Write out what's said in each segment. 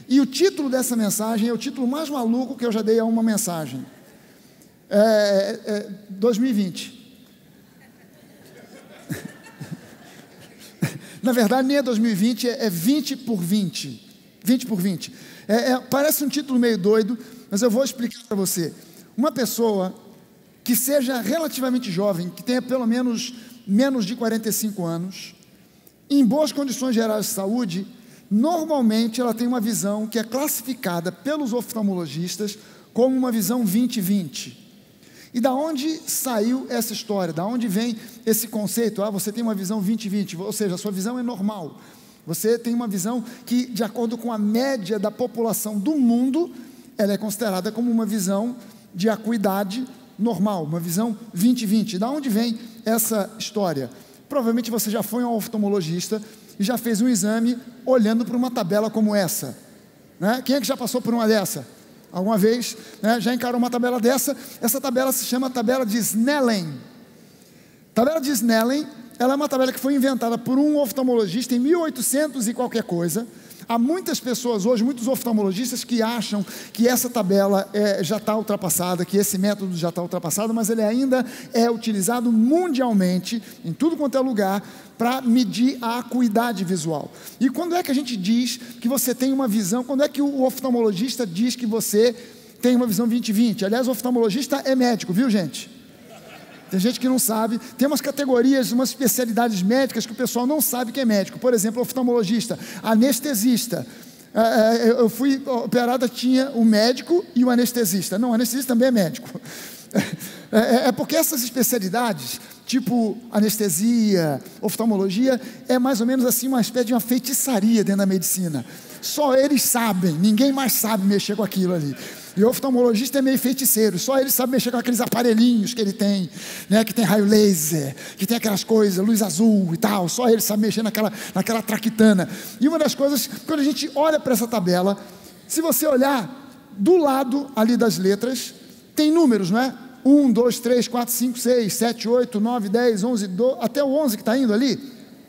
E o título dessa mensagem é o título mais maluco que eu já dei a uma mensagem. 2020. Na verdade, nem é 2020, é 20 por 20. 20 por 20. Parece um título meio doido, mas eu vou explicar para você. Uma pessoa que seja relativamente jovem, que tenha pelo menos de 45 anos, em boas condições gerais de saúde, normalmente ela tem uma visão que é classificada pelos oftalmologistas como uma visão 20/20. E da onde saiu essa história? Da onde vem esse conceito? Você tem uma visão 20/20, ou seja, a sua visão é normal. Você tem uma visão que, de acordo com a média da população do mundo, ela é considerada como uma visão de acuidade normal, uma visão 20/20. Da onde vem essa história? Provavelmente você já foi a um oftalmologista e já fez um exame olhando para uma tabela como essa, né? Quem é que já passou por uma dessa? Alguma vez, né? Já encarou uma tabela dessa? Essa tabela se chama tabela de Snellen. Tabela de Snellen, ela é uma tabela que foi inventada por um oftalmologista em 1800 e qualquer coisa. Há muitas pessoas hoje, muitos oftalmologistas que acham que essa tabela já está ultrapassada, que esse método já está ultrapassado, mas ele ainda é utilizado mundialmente, em tudo quanto é lugar, para medir a acuidade visual. E quando é que a gente diz que você tem uma visão, quando é que o oftalmologista diz que você tem uma visão 20/20? Aliás, o oftalmologista é médico, viu, gente? Tem gente que não sabe, tem umas categorias, umas especialidades médicas que o pessoal não sabe que é médico. Por exemplo, oftalmologista, anestesista. Eu fui operada, tinha o médico e o anestesista. Não, o anestesista também é médico. Porque essas especialidades, tipo anestesia, oftalmologia, é mais ou menos assim uma espécie de uma feitiçaria dentro da medicina. Só eles sabem, ninguém mais sabe mexer com aquilo ali. E o oftalmologista é meio feiticeiro, só ele sabe mexer com aqueles aparelhinhos que ele tem, né, que tem raio laser, que tem aquelas coisas, luz azul e tal, só ele sabe mexer naquela traquitana. E uma das coisas, quando a gente olha para essa tabela, se você olhar do lado ali das letras, tem números, não é? 1, 2, 3, 4, 5, 6, 7, 8, 9, 10, 11, 12, até o 11 que está indo ali.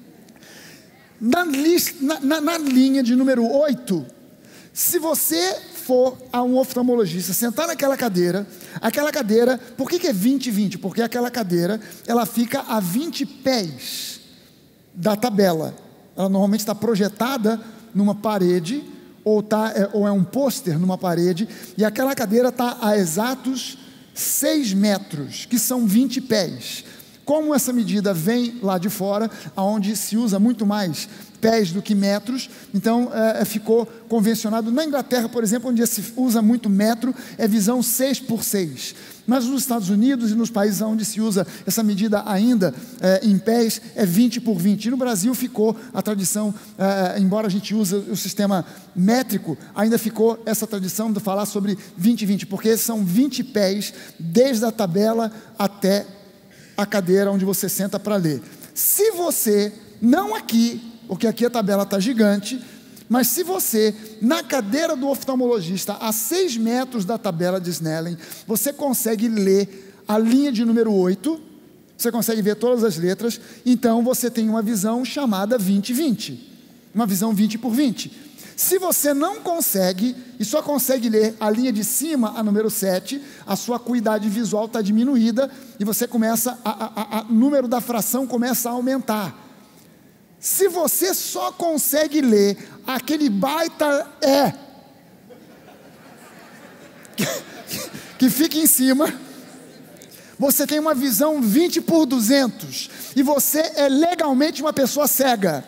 Na linha de número 8, se você for a um oftalmologista, sentar naquela cadeira, por que é 20/20? Porque aquela cadeira, ela fica a 20 pés da tabela. Ela normalmente está projetada numa parede, ou é um pôster numa parede, e aquela cadeira está a exatos 6 metros, que são 20 pés. Como essa medida vem lá de fora, onde se usa muito mais pés do que metros, então ficou convencionado. Na Inglaterra, por exemplo, onde se usa muito metro, é visão 6x6. Mas nos Estados Unidos e nos países onde se usa essa medida ainda em pés, é 20x20. E no Brasil ficou a tradição, embora a gente use o sistema métrico, ainda ficou essa tradição de falar sobre 20/20, porque são 20 pés desde a tabela até a cadeira onde você senta para ler. Se você, não aqui, porque aqui a tabela está gigante, mas se você, na cadeira do oftalmologista, a 6 metros da tabela de Snellen, você consegue ler a linha de número 8, você consegue ver todas as letras, então você tem uma visão chamada 20/20, uma visão 20x20. Se você não consegue, e só consegue ler a linha de cima, a número 7, a sua acuidade visual está diminuída, e você começa, o número da fração começa a aumentar. Se você só consegue ler aquele baita que fica em cima, você tem uma visão 20x200, e você é legalmente uma pessoa cega.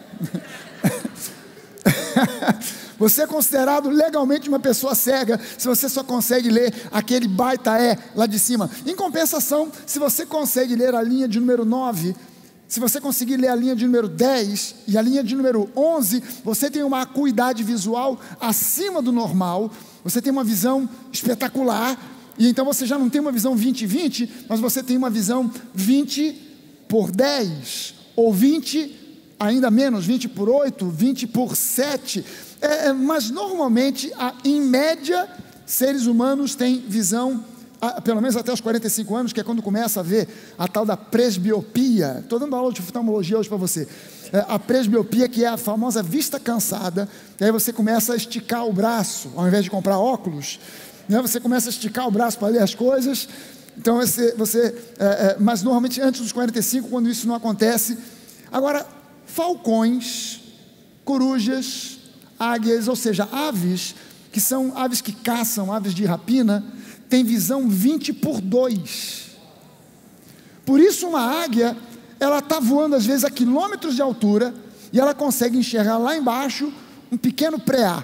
Você é considerado legalmente uma pessoa cega se você só consegue ler aquele baita lá de cima. Em compensação, se você consegue ler a linha de número 9, se você conseguir ler a linha de número 10 e a linha de número 11, você tem uma acuidade visual acima do normal, você tem uma visão espetacular, e então você já não tem uma visão 20/20, mas você tem uma visão 20x10, ou 20, ainda menos, 20x8, 20x7, mas normalmente, em média, seres humanos têm visão, pelo menos até os 45 anos, que é quando começa a ver a tal da presbiopia. Estou dando aula de oftalmologia hoje para você. a presbiopia, que é a famosa vista cansada, e aí você começa a esticar o braço, ao invés de comprar óculos, né, você começa a esticar o braço para ler as coisas. Então mas normalmente antes dos 45, quando isso não acontece. Agora, falcões, corujas, águias, ou seja, aves, que são aves que caçam, aves de rapina, têm visão 20/2. Por isso uma águia, ela está voando às vezes a quilômetros de altura, e ela consegue enxergar lá embaixo um pequeno preá.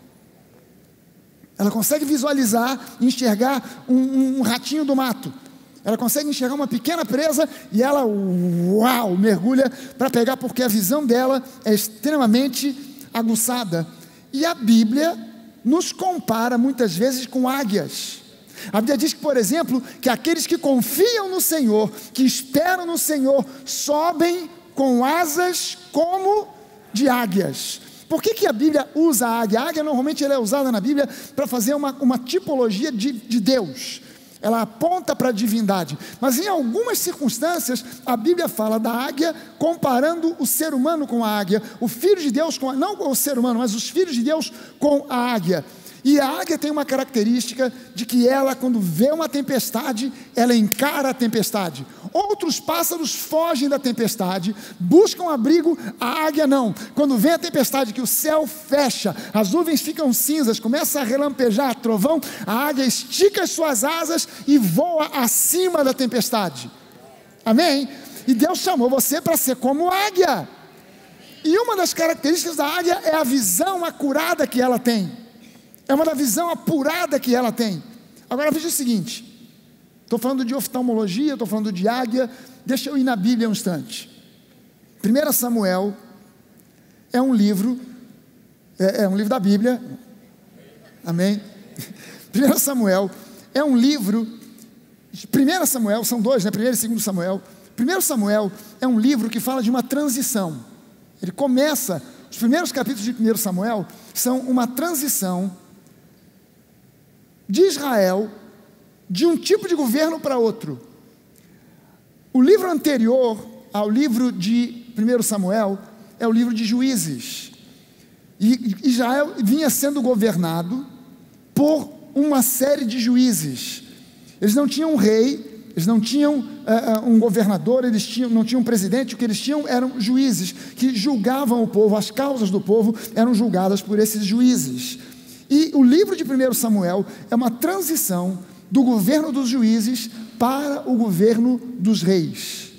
Ela consegue visualizar e enxergar um ratinho do mato. Ela consegue enxergar uma pequena presa e ela, mergulha para pegar, porque a visão dela é extremamente aguçada. E a Bíblia nos compara muitas vezes com águias. A Bíblia diz que, por exemplo, que aqueles que confiam no Senhor, que esperam no Senhor, sobem com asas como de águias. Por que a Bíblia usa a águia? A águia normalmente ela é usada na Bíblia para fazer uma tipologia de Deus. Ela aponta para a divindade. Mas em algumas circunstâncias, a Bíblia fala da águia comparando o ser humano com a águia, o Filho de Deus não o ser humano, mas os filhos de Deus com a águia. E a águia tem uma característica de que ela, quando vê uma tempestade, ela encara a tempestade. Outros pássaros fogem da tempestade, buscam abrigo, a águia não. Quando vem a tempestade, que o céu fecha, as nuvens ficam cinzas, começa a relampejar, trovão, a águia estica as suas asas e voa acima da tempestade. Amém? E Deus chamou você para ser como águia. E uma das características da águia é a visão acurada que ela tem. É uma da visão apurada que ela tem. Agora veja o seguinte, estou falando de oftalmologia, estou falando de águia, deixa eu ir na Bíblia um instante. 1 Samuel é um livro da Bíblia, amém? 1 Samuel é um livro, 1 Samuel, são dois, né? 1 e 2 Samuel. 1 Samuel é um livro que fala de uma transição. Ele começa, os primeiros capítulos de 1 Samuel são uma transição de Israel, de um tipo de governo para outro. O livro anterior ao livro de 1 Samuel é o livro de Juízes. E Israel vinha sendo governado por uma série de juízes. Eles não tinham um rei, eles não tinham um governador, não tinham um presidente. O que eles tinham eram juízes que julgavam o povo, as causas do povo eram julgadas por esses juízes. E o livro de 1 Samuel é uma transição do governo dos juízes para o governo dos reis.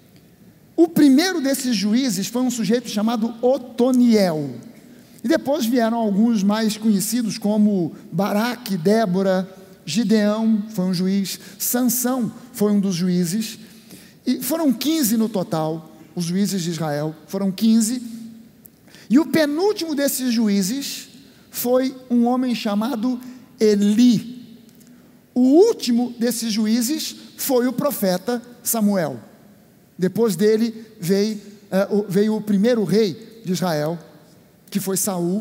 O primeiro desses juízes foi um sujeito chamado Otoniel. E depois vieram alguns mais conhecidos, como Baraque, Débora, Gideão foi um juiz, Sansão foi um dos juízes. E foram 15 no total, os juízes de Israel, foram 15. E o penúltimo desses juízes foi um homem chamado Eli. O último desses juízes foi o profeta Samuel. Depois dele veio o primeiro rei de Israel, que foi Saul,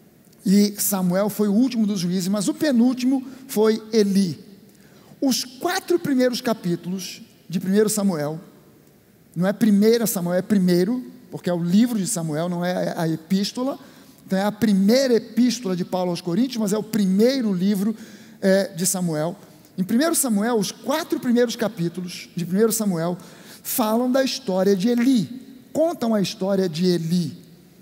e Samuel foi o último dos juízes, mas o penúltimo foi Eli. Os 4 primeiros capítulos de 1 Samuel, não é 1 Samuel, é primeiro, porque é o livro de Samuel, não é a epístola. Então é a primeira epístola de Paulo aos Coríntios, mas é o primeiro livro de Samuel. Em 1 Samuel, os 4 primeiros capítulos de 1 Samuel falam da história de Eli, contam a história de Eli.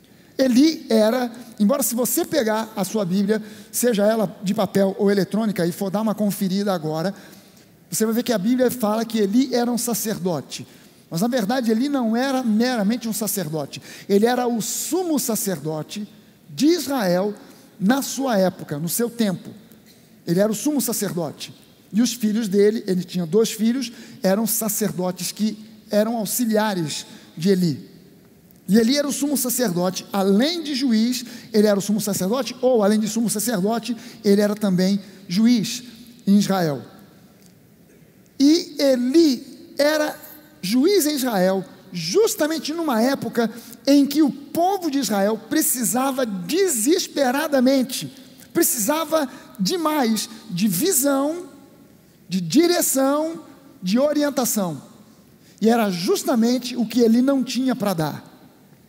Eli era, embora se você pegar a sua Bíblia, seja ela de papel ou eletrônica, e for dar uma conferida agora, você vai ver que a Bíblia fala que Eli era um sacerdote. Mas na verdade Eli não era meramente um sacerdote, ele era o sumo sacerdote de Israel na sua época, no seu tempo. Ele era o sumo sacerdote. E os filhos dele, ele tinha 2 filhos, eram sacerdotes que eram auxiliares de Eli. E Eli era o sumo sacerdote, além de juiz, ele era o sumo sacerdote, ou além de sumo sacerdote, ele era também juiz em Israel. E Eli era juiz em Israel, justamente numa época em que o povo de Israel precisava desesperadamente, precisava demais de visão, de direção, de orientação. E era justamente o que ele não tinha para dar.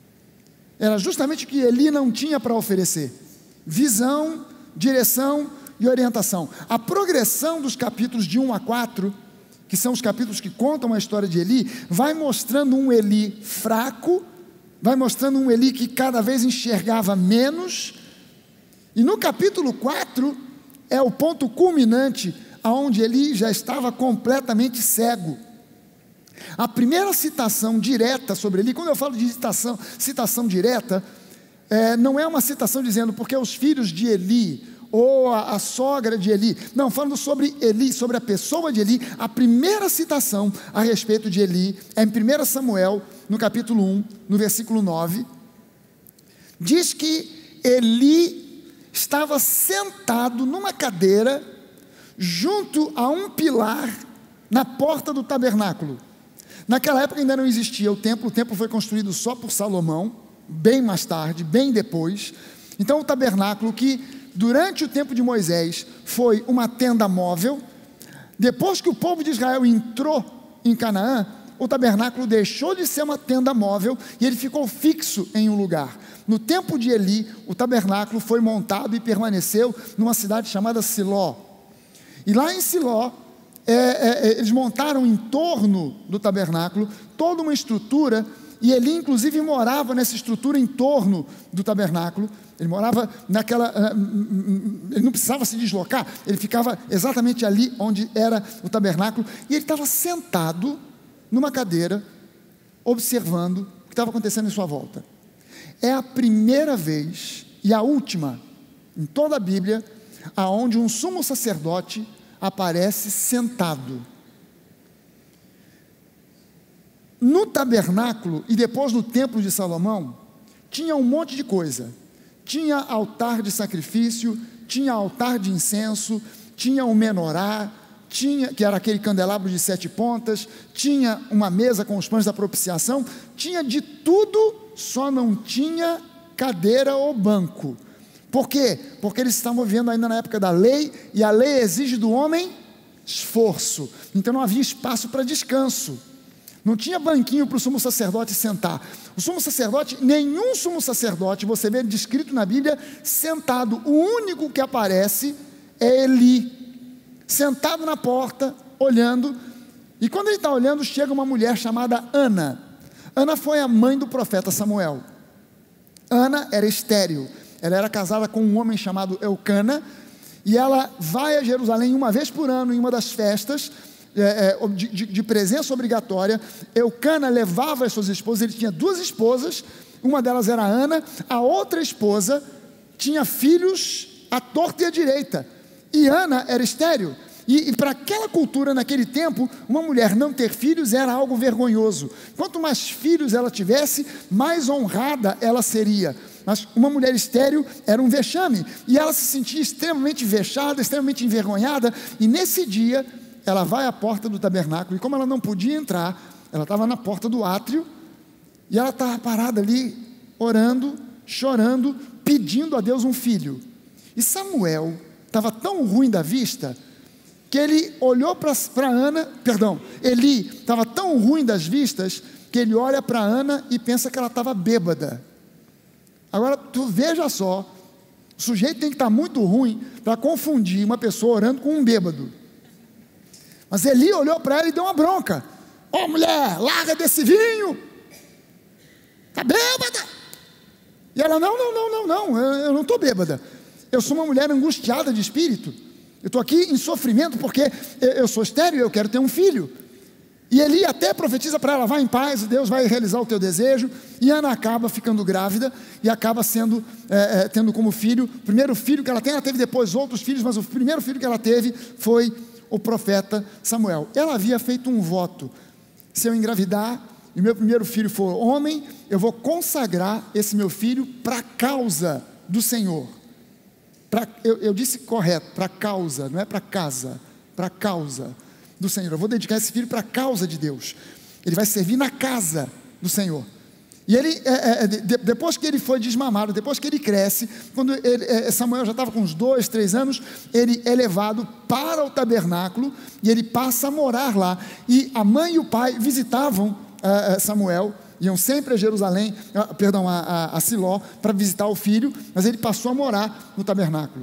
era justamente o que Eli não tinha para oferecer: visão, direção e orientação. A progressão dos capítulos de 1 a 4, que são os capítulos que contam a história de Eli, vai mostrando um Eli fraco, vai mostrando um Eli que cada vez enxergava menos, e no capítulo 4 é o ponto culminante, aonde Eli já estava completamente cego. A primeira citação direta sobre Eli, quando eu falo de citação direta, não é uma citação dizendo porque os filhos de Eli, ou a sogra de Eli, não, falando sobre Eli, sobre a pessoa de Eli. A primeira citação a respeito de Eli é em 1 Samuel, no capítulo 1, no versículo 9, diz que Eli estava sentado numa cadeira, junto a um pilar, na porta do tabernáculo. Naquela época ainda não existia o templo foi construído só por Salomão, bem mais tarde, bem depois. Então o tabernáculo, que durante o tempo de Moisés foi uma tenda móvel, depois que o povo de Israel entrou em Canaã, o tabernáculo deixou de ser uma tenda móvel e ele ficou fixo em um lugar. No tempo de Eli, o tabernáculo foi montado e permaneceu numa cidade chamada Siló. E lá em Siló, eles montaram em torno do tabernáculo toda uma estrutura, e Eli inclusive morava nessa estrutura em torno do tabernáculo. Ele morava naquela, ele não precisava se deslocar, ele ficava exatamente ali onde era o tabernáculo, e ele estava sentado numa cadeira, observando o que estava acontecendo em sua volta. É a primeira vez, e a última, em toda a Bíblia, aonde um sumo sacerdote aparece sentado. No tabernáculo, e depois no templo de Salomão, tinha um monte de coisa. Tinha altar de sacrifício, tinha altar de incenso, tinha o menorá, que era aquele candelabro de 7 pontas, tinha uma mesa com os pães da propiciação, tinha de tudo, só não tinha cadeira ou banco. Por quê? Porque eles estavam vivendo ainda na época da lei, e a lei exige do homem esforço, então não havia espaço para descanso. Não tinha banquinho para o sumo sacerdote sentar. O sumo sacerdote, nenhum sumo sacerdote, você vê descrito na Bíblia, sentado. O único que aparece é Eli, sentado na porta, olhando. E quando ele está olhando, chega uma mulher chamada Ana. Ana foi a mãe do profeta Samuel. Ana era estéril. Ela era casada com um homem chamado Eucana, e ela vai a Jerusalém uma vez por ano, em uma das festas, de presença obrigatória. Eucana levava as suas esposas, ele tinha 2 esposas, uma delas era Ana, a outra esposa tinha filhos à torta e à direita, e Ana era estéril, e para aquela cultura naquele tempo, uma mulher não ter filhos era algo vergonhoso. Quanto mais filhos ela tivesse, mais honrada ela seria. Mas uma mulher estéril era um vexame, e ela se sentia extremamente vexada, extremamente envergonhada, e nesse dia ela vai à porta do tabernáculo, e como ela não podia entrar, ela estava na porta do átrio, e ela estava parada ali, orando, chorando, pedindo a Deus um filho. E Samuel estava tão ruim da vista, que ele olhou para Ana, Eli estava tão ruim das vistas, que ele olha para Ana e pensa que ela estava bêbada. Agora, tu veja só, o sujeito tem que estar muito ruim para confundir uma pessoa orando com um bêbado. Mas Eli olhou para ela e deu uma bronca. Ô mulher, larga desse vinho, está bêbada. E ela, não, eu não estou bêbada, eu sou uma mulher angustiada de espírito, eu estou aqui em sofrimento porque eu sou estéril e eu quero ter um filho. E Eli até profetiza para ela, vai em paz, Deus vai realizar o teu desejo. E Ana acaba ficando grávida e acaba tendo como filho, o primeiro filho que ela tem. Ela teve depois outros filhos, mas o primeiro filho que ela teve foi o profeta Samuel. Ela havia feito um voto: se eu engravidar e meu primeiro filho for homem, eu vou consagrar esse meu filho para a causa do Senhor. Eu disse correto, para causa, não é para casa, para causa do Senhor. Eu vou dedicar esse filho para a causa de Deus. Ele vai servir na casa do Senhor. E ele, depois que ele foi desmamado, depois que ele cresce, quando Samuel já estava com uns 2, 3 anos, ele é levado para o tabernáculo e ele passa a morar lá. E a mãe e o pai visitavam Samuel iam sempre a Jerusalém, a Siló, para visitar o filho, mas ele passou a morar no tabernáculo.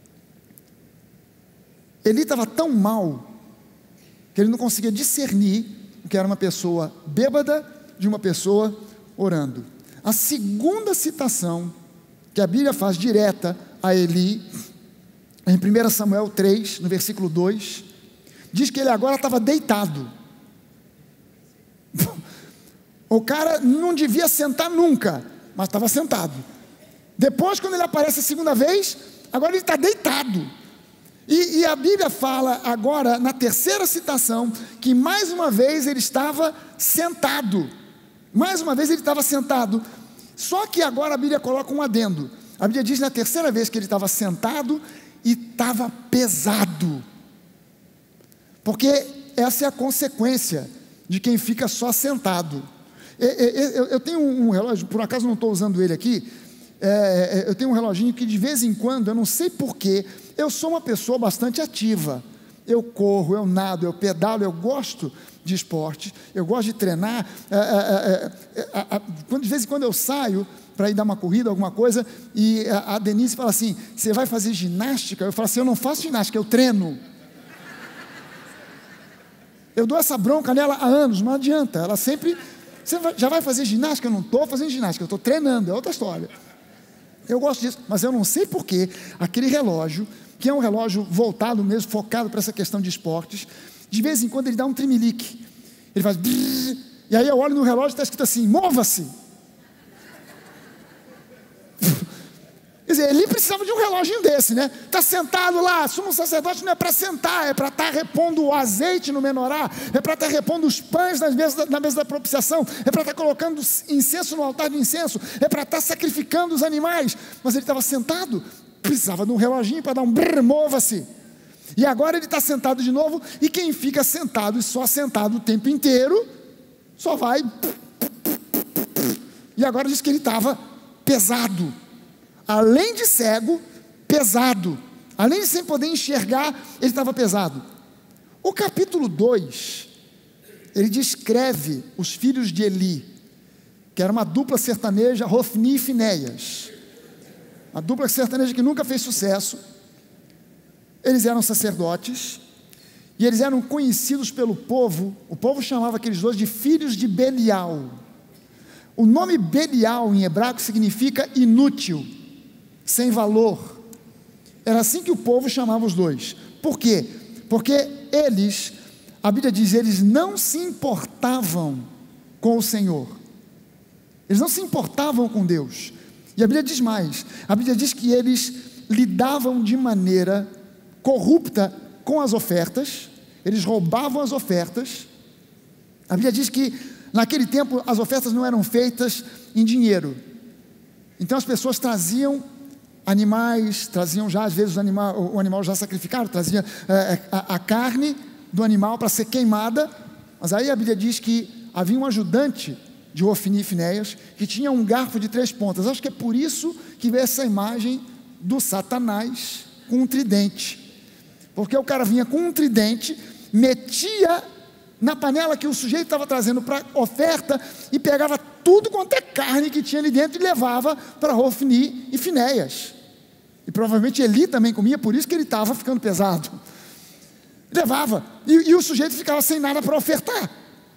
Eli estava tão mal, que ele não conseguia discernir o que era uma pessoa bêbada de uma pessoa orando. A segunda citação que a Bíblia faz direta a Eli, em 1 Samuel 3, no versículo 2, diz que ele agora estava deitado. O cara não devia sentar nunca, mas estava sentado. Depois, quando ele aparece a segunda vez, agora ele está deitado. E a Bíblia fala agora, na terceira citação, que mais uma vez ele estava sentado. Mais uma vez ele estava sentado. Só que agora a Bíblia coloca um adendo. A Bíblia diz na terceira vez que ele estava sentado e estava pesado. Porque essa é a consequência de quem fica só sentado. Eu tenho um relógio, por acaso não estou usando ele aqui, eu tenho um reloginho que de vez em quando, eu não sei porquê, eu sou uma pessoa bastante ativa. Eu corro, eu nado, eu pedalo, eu gosto de esporte, eu gosto de treinar. De vez em quando eu saio para ir dar uma corrida, alguma coisa, e a Denise fala assim: você vai fazer ginástica? Eu falo assim: eu não faço ginástica, eu treino. Eu dou essa bronca nela há anos, não adianta. Ela sempre: você já vai fazer ginástica? Eu não estou fazendo ginástica, eu estou treinando, é outra história. Eu gosto disso, mas eu não sei porquê, aquele relógio, que é um relógio voltado mesmo, focado para essa questão de esportes, de vez em quando ele dá um tremelique, ele faz brrr, e aí eu olho no relógio e está escrito assim: mova-se. Quer dizer, ele precisava de um relógio desse, né? Está sentado lá, sumo sacerdote não é para sentar, é para estar repondo o azeite no menorá, é para estar repondo os pães na mesa da propiciação, é para estar colocando incenso no altar de incenso, é para estar sacrificando os animais, mas ele estava sentado, precisava de um reloginho para dar um brrr, mova-se. E agora ele está sentado de novo, e quem fica sentado e só sentado o tempo inteiro, só vai. E agora diz que ele estava pesado. Além de cego, pesado. Além de sem poder enxergar, ele estava pesado. O capítulo 2, ele descreve os filhos de Eli, que era uma dupla sertaneja, Hofni e Finéias. Uma dupla sertaneja que nunca fez sucesso. Eles eram sacerdotes, e eles eram conhecidos pelo povo. O povo chamava aqueles dois de filhos de Belial. O nome Belial em hebraico significa inútil, sem valor. Era assim que o povo chamava os dois. Por quê? Porque eles, a Bíblia diz, eles não se importavam com o Senhor. Eles não se importavam com Deus. E a Bíblia diz mais. A Bíblia diz que eles lidavam de maneira corrupta com as ofertas. Eles roubavam as ofertas. A Bíblia diz que naquele tempo as ofertas não eram feitas em dinheiro. Então as pessoas traziam animais, traziam já às vezes o animal já sacrificado, trazia a carne do animal para ser queimada. Mas aí a Bíblia diz que havia um ajudante de Hofni e Finéias que tinha um garfo de 3 pontas. Acho que é por isso que vê essa imagem do Satanás com um tridente, porque o cara vinha com um tridente, metia na panela que o sujeito estava trazendo para oferta e pegava tudo quanto é carne que tinha ali dentro e levava para Hofni e Finéias. E provavelmente Eli também comia, por isso que ele estava ficando pesado. Levava, e o sujeito ficava sem nada para ofertar.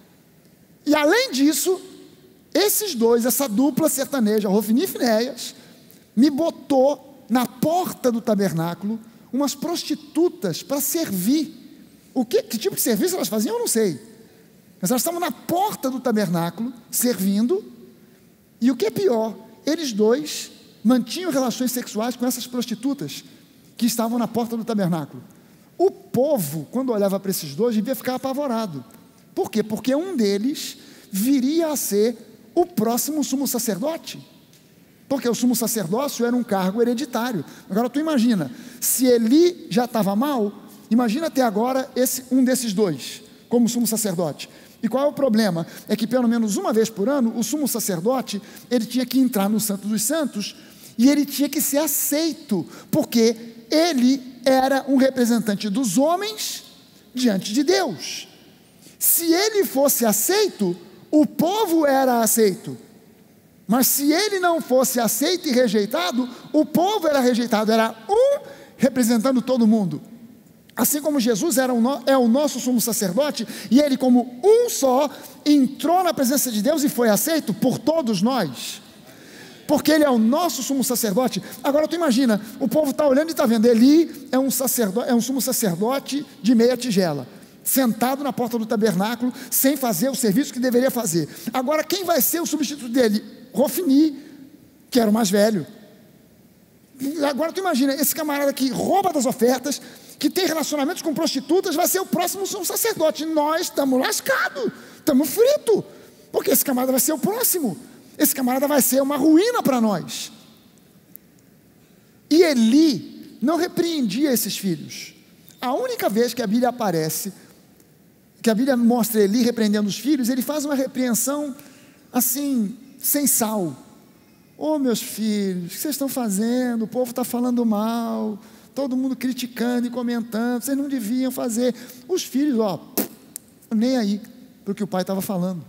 E além disso, esses dois, essa dupla sertaneja, Hofni e Finéias, me botou na porta do tabernáculo umas prostitutas para servir. Que tipo de serviço elas faziam, eu não sei. Mas elas estavam na porta do tabernáculo, servindo. E o que é pior, eles dois mantinham relações sexuais com essas prostitutas que estavam na porta do tabernáculo. O povo, quando olhava para esses dois, devia ficar apavorado. Por quê? Porque um deles viria a ser o próximo sumo sacerdote. Porque o sumo sacerdócio era um cargo hereditário. Agora tu imagina, se Eli já estava mal, imagina até agora um desses dois, como sumo sacerdote. E qual é o problema? É que pelo menos uma vez por ano, o sumo sacerdote, ele tinha que entrar no Santo dos Santos, e ele tinha que ser aceito, porque ele era um representante dos homens diante de Deus. Se ele fosse aceito, O povo era aceito, mas se ele não fosse aceito e rejeitado, o povo era rejeitado. Era um representando todo mundo. Assim como Jesus é o nosso sumo sacerdote, e ele como um só, entrou na presença de Deus e foi aceito por todos nós, porque ele é o nosso sumo sacerdote. Agora tu imagina, o povo está olhando e está vendo, Eli é um sumo sacerdote de meia tigela, sentado na porta do tabernáculo, sem fazer o serviço que deveria fazer. Agora quem vai ser o substituto dele? Hofni, que era o mais velho. Agora tu imagina, esse camarada que rouba das ofertas, que tem relacionamentos com prostitutas, vai ser o próximo sumo sacerdote. Nós estamos lascados, estamos fritos, porque esse camarada vai ser o próximo. Esse camarada vai ser uma ruína para nós. E Eli não repreendia esses filhos. A única vez que a Bíblia aparece, que a Bíblia mostra Eli repreendendo os filhos, ele faz uma repreensão assim, sem sal. Ô meus filhos, o que vocês estão fazendo? O povo está falando mal, todo mundo criticando e comentando, vocês não deviam fazer. Os filhos, nem aí para o que o pai estava falando.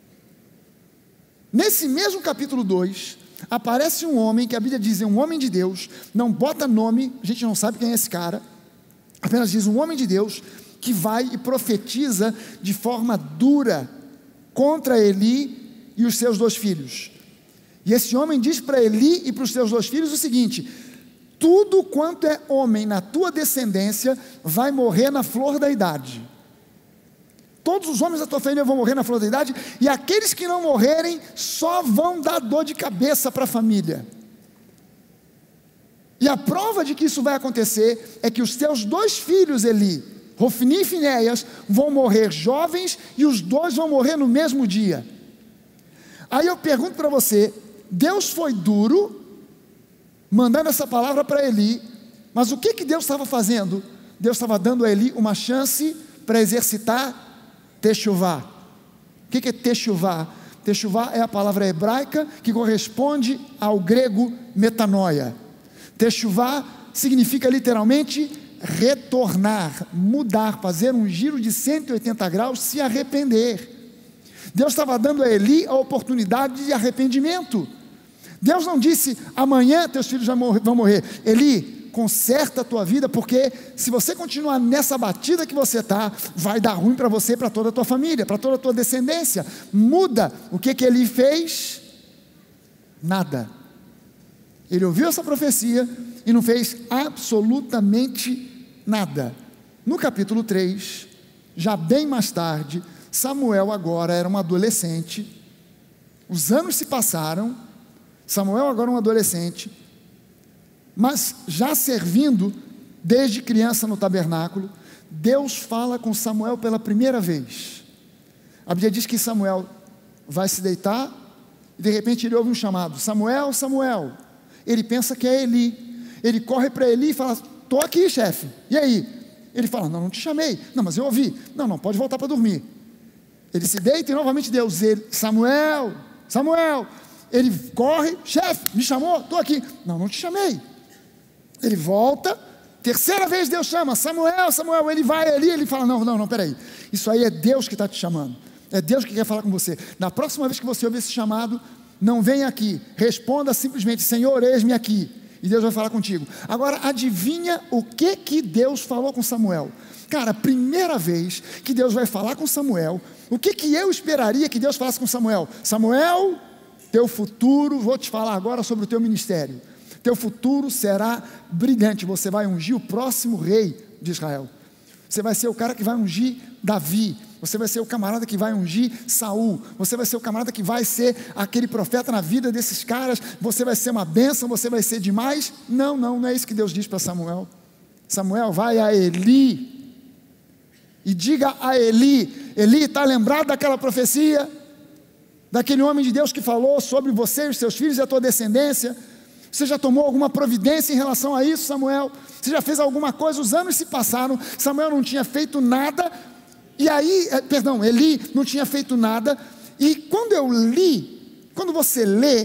Nesse mesmo capítulo 2, aparece um homem, que a Bíblia diz, é um homem de Deus, não bota nome, a gente não sabe quem é esse cara, apenas diz um homem de Deus, que vai e profetiza de forma dura contra Eli e os seus 2 filhos. E esse homem diz para Eli e para os seus 2 filhos o seguinte: tudo quanto é homem na tua descendência vai morrer na flor da idade. Todos os homens da tua família vão morrer na flor da idade, e aqueles que não morrerem só vão dar dor de cabeça para a família. E a prova de que isso vai acontecer é que os teus 2 filhos, Eli, Hofni e Finéias, vão morrer jovens, e os 2 vão morrer no mesmo dia. Aí eu pergunto para você, Deus foi duro, mandando essa palavra para Eli, mas o que Deus estava fazendo? Deus estava dando a Eli uma chance para exercitar Teshuvá. O que é Teshuvá? Teshuvá é a palavra hebraica que corresponde ao grego metanoia. Teshuvá significa literalmente retornar, mudar, fazer um giro de 180 graus, se arrepender. Deus estava dando a Eli a oportunidade de arrependimento. Deus não disse, amanhã teus filhos vão morrer. Eli, conserta a tua vida, porque se você continuar nessa batida que você está, vai dar ruim para você e para toda a tua família, para toda a tua descendência. Muda. O que Eli fez? Nada. Ele ouviu essa profecia e não fez absolutamente nada. No capítulo 3, já bem mais tarde, Samuel agora era um adolescente, os anos se passaram, Samuel agora é um adolescente, mas já servindo desde criança no tabernáculo. Deus fala com Samuel pela primeira vez. A Bíblia diz que Samuel vai se deitar e de repente ele ouve um chamado: Samuel, Samuel. Ele pensa que é Eli, ele corre para Eli e fala: estou aqui, chefe, e aí? Ele fala: não te chamei. Não, mas eu ouvi. Não, pode voltar para dormir. Ele se deita e novamente Deus, Samuel, Samuel. Ele corre: chefe, me chamou? Estou aqui. Não te chamei. Ele volta, terceira vez Deus chama: Samuel, Samuel. Ele vai ali, ele fala: não, peraí, isso aí é Deus que está te chamando, é Deus que quer falar com você. Na próxima vez que você ouvir esse chamado, não venha aqui, responda simplesmente: Senhor, eis-me aqui, e Deus vai falar contigo. Agora adivinha o que Deus falou com Samuel? Cara, primeira vez que Deus vai falar com Samuel, o que eu esperaria que Deus falasse com Samuel? Samuel, teu futuro, vou te falar agora sobre o teu ministério. Teu futuro será brilhante, você vai ungir o próximo rei de Israel. Você vai ser o cara que vai ungir Davi, você vai ser o camarada que vai ungir Saul, você vai ser o camarada que vai ser aquele profeta na vida desses caras, você vai ser uma bênção, você vai ser demais. Não é isso que Deus diz para Samuel. Samuel, vai a Eli e diga a Eli: Eli, está lembrado daquela profecia, daquele homem de Deus que falou sobre você e os seus filhos e a tua descendência? Você já tomou alguma providência em relação a isso, Samuel? Você já fez alguma coisa? Os anos se passaram, Samuel não tinha feito nada, e aí, Eli não tinha feito nada, e quando você lê,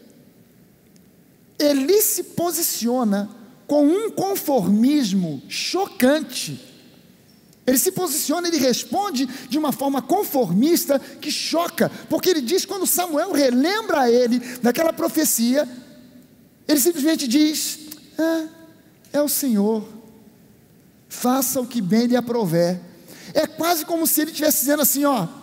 Eli se posiciona com um conformismo chocante. Ele se posiciona, ele responde de uma forma conformista que choca, porque ele diz, quando Samuel relembra a ele daquela profecia, ele simplesmente diz: é o Senhor, faça o que bem lhe aprouver. É quase como se ele estivesse dizendo assim: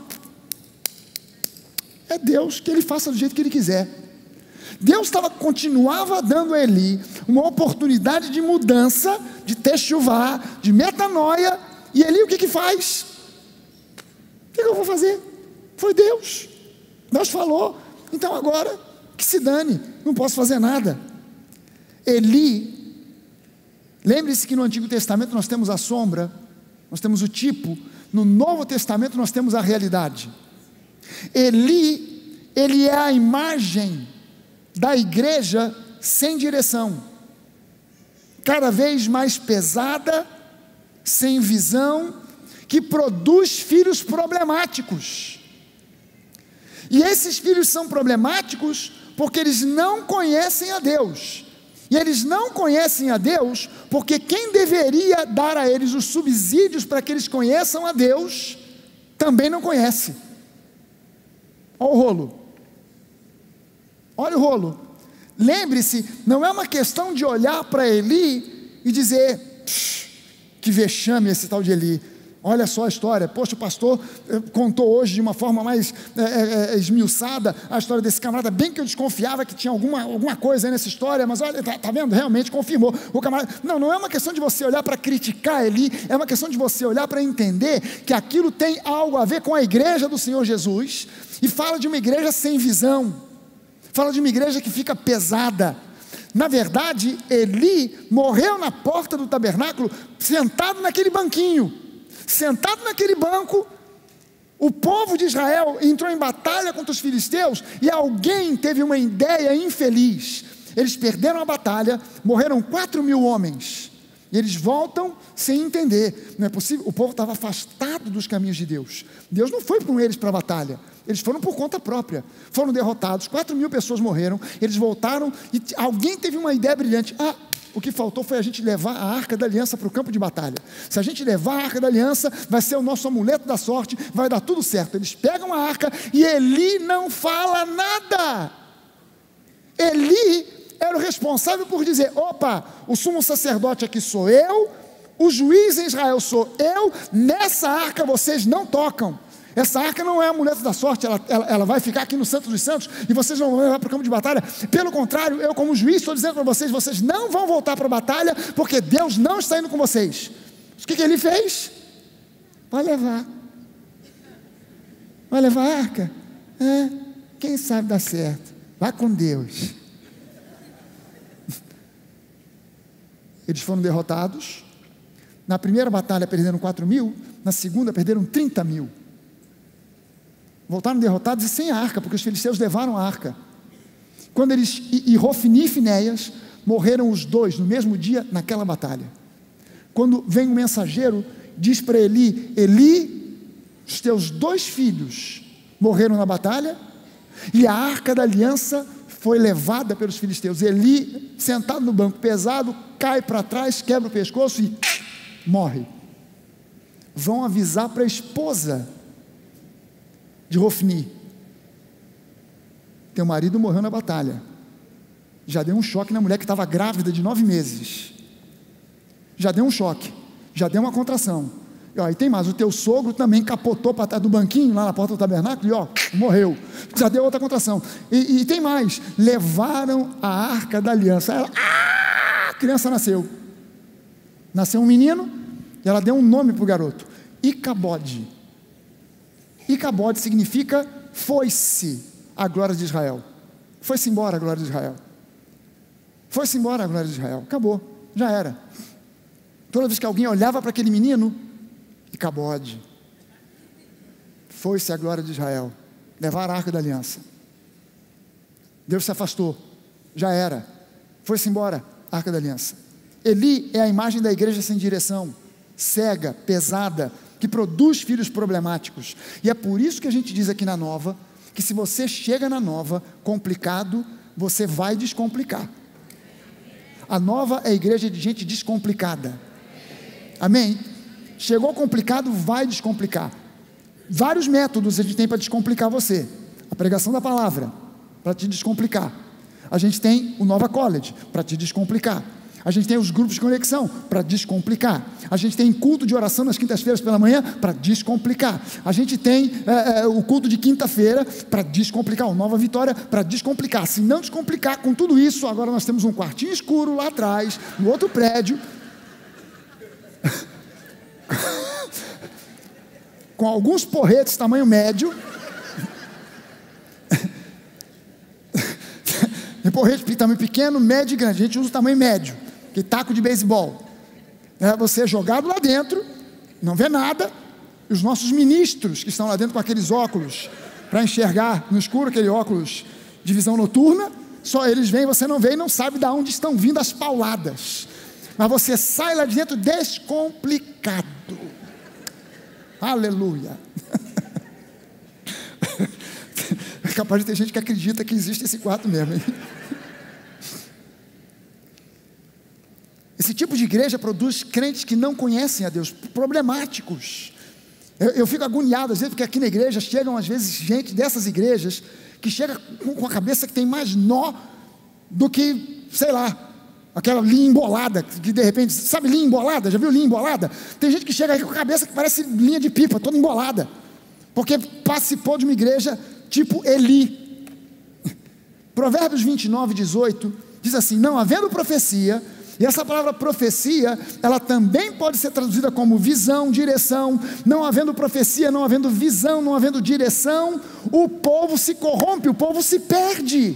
é Deus, que ele faça do jeito que ele quiser. Deus continuava dando a Eli uma oportunidade de mudança, de techuvá, de metanoia, e Eli o que faz? O que eu vou fazer? Foi Deus falou, então agora que se dane, não posso fazer nada. Eli, lembre-se que no Antigo Testamento nós temos a sombra, nós temos o tipo, no Novo Testamento nós temos a realidade. Eli, ele é a imagem da igreja sem direção, cada vez mais pesada, sem visão, que produz filhos problemáticos. E esses filhos são problemáticos porque eles não conhecem a Deus. E eles não conhecem a Deus porque quem deveria dar a eles os subsídios para que eles conheçam a Deus, também não conhece. Olha o rolo. Olha o rolo. Lembre-se, não é uma questão de olhar para Eli e dizer: que vexame esse tal de Eli. Olha só a história, poxa, o pastor contou hoje de uma forma mais esmiuçada a história desse camarada, bem que eu desconfiava que tinha alguma coisa aí nessa história, mas olha, tá vendo, realmente confirmou, o camarada. Não é uma questão de você olhar para criticar Eli, é uma questão de você olhar para entender que aquilo tem algo a ver com a igreja do Senhor Jesus, e fala de uma igreja sem visão, fala de uma igreja que fica pesada. Na verdade, Eli morreu na porta do tabernáculo, sentado naquele banquinho, sentado naquele banco. O povo de Israel entrou em batalha contra os filisteus, e alguém teve uma ideia infeliz. Eles perderam a batalha, morreram 4.000 homens, e eles voltam sem entender. Não é possível, o povo estava afastado dos caminhos de Deus. Deus não foi com eles para a batalha, eles foram por conta própria, foram derrotados, 4.000 pessoas morreram, eles voltaram, e alguém teve uma ideia brilhante: o que faltou foi a gente levar a Arca da Aliança para o campo de batalha. Se a gente levar a Arca da Aliança, vai ser o nosso amuleto da sorte, vai dar tudo certo. Eles pegam a arca e Eli não fala nada. Eli era o responsável por dizer: opa, o sumo sacerdote aqui sou eu, o juiz em Israel sou eu, nessa arca vocês não tocam. Essa arca não é amuleto da sorte, ela vai ficar aqui no Santo dos Santos, e vocês não vão levar para o campo de batalha. Pelo contrário, eu como juiz estou dizendo para vocês: vocês não vão voltar para a batalha, porque Deus não está indo com vocês. O que ele fez? Vai levar a arca? Quem sabe dá certo, vai com Deus. Eles foram derrotados. Na primeira batalha perderam 4.000, na segunda perderam 30.000. Voltaram derrotados e sem a arca, porque os filisteus levaram a arca. Quando eles, e Hofni e Finéias, morreram os dois no mesmo dia naquela batalha. Quando vem um mensageiro, diz para Eli: Eli, os teus 2 filhos morreram na batalha, e a arca da aliança foi levada pelos filisteus. Eli, sentado no banco pesado, cai para trás, quebra o pescoço e morre. Vão avisar para a esposa de Hofni: teu marido morreu na batalha. Já deu um choque na mulher que estava grávida de 9 meses. Já deu um choque, já deu uma contração. E tem mais, o teu sogro também capotou para trás do banquinho lá na porta do tabernáculo e morreu. Já deu outra contração. E tem mais, levaram a arca da aliança. A criança nasceu um menino, e ela deu um nome para o garoto: Icabode. Icabode significa foi-se a glória de Israel. Foi-se embora a glória de Israel. Foi-se embora a glória de Israel. Acabou, já era. Toda vez que alguém olhava para aquele menino, Icabode. Foi-se a glória de Israel. Levaram a arca da aliança. Deus se afastou, já era. Foi-se embora a arca da aliança. Eli é a imagem da igreja sem direção, cega, pesada, que produz filhos problemáticos. E é por isso que a gente diz aqui na Nova, que se você chega na Nova complicado, você vai descomplicar. A Nova é a igreja de gente descomplicada. Amém? chegou complicado, vai descomplicar. Vários métodos a gente tem para descomplicar você. A pregação da palavra, para te descomplicar. A gente tem o Nova College, para te descomplicar. A gente tem os grupos de conexão, para descomplicar. A gente tem culto de oração nas quintas-feiras pela manhã, para descomplicar. A gente tem o culto de quinta-feira, para descomplicar. O Nova Vitória, para descomplicar. Se não descomplicar com tudo isso, agora nós temos um quartinho escuro lá atrás, no outro prédio, com alguns porretes tamanho médio. Tem porrete tamanho pequeno, médio e grande. A gente usa o tamanho médio, que taco de beisebol. Você é jogado lá dentro, não vê nada, e os nossos ministros que estão lá dentro com aqueles óculos para enxergar no escuro, aquele óculos de visão noturna, só eles veem, você não vê e não sabe de onde estão vindo as pauladas. Mas você sai lá de dentro descomplicado. Aleluia. É capaz de ter gente que acredita que existe esse quarto mesmo, hein? Esse tipo de igreja produz crentes que não conhecem a Deus, problemáticos. Eu fico agoniado às vezes, porque aqui na igreja chegam às vezes gente dessas igrejas que chega com a cabeça que tem mais nó do que, sei lá, aquela linha embolada, que de repente, sabe linha embolada? Já viu linha embolada? Tem gente que chega aí com a cabeça que parece linha de pipa, toda embolada, porque participou de uma igreja tipo Eli. Provérbios 29, 18 diz assim: não havendo profecia, e essa palavra profecia, ela também pode ser traduzida como visão, direção. Não havendo profecia, não havendo visão, não havendo direção, o povo se corrompe, o povo se perde.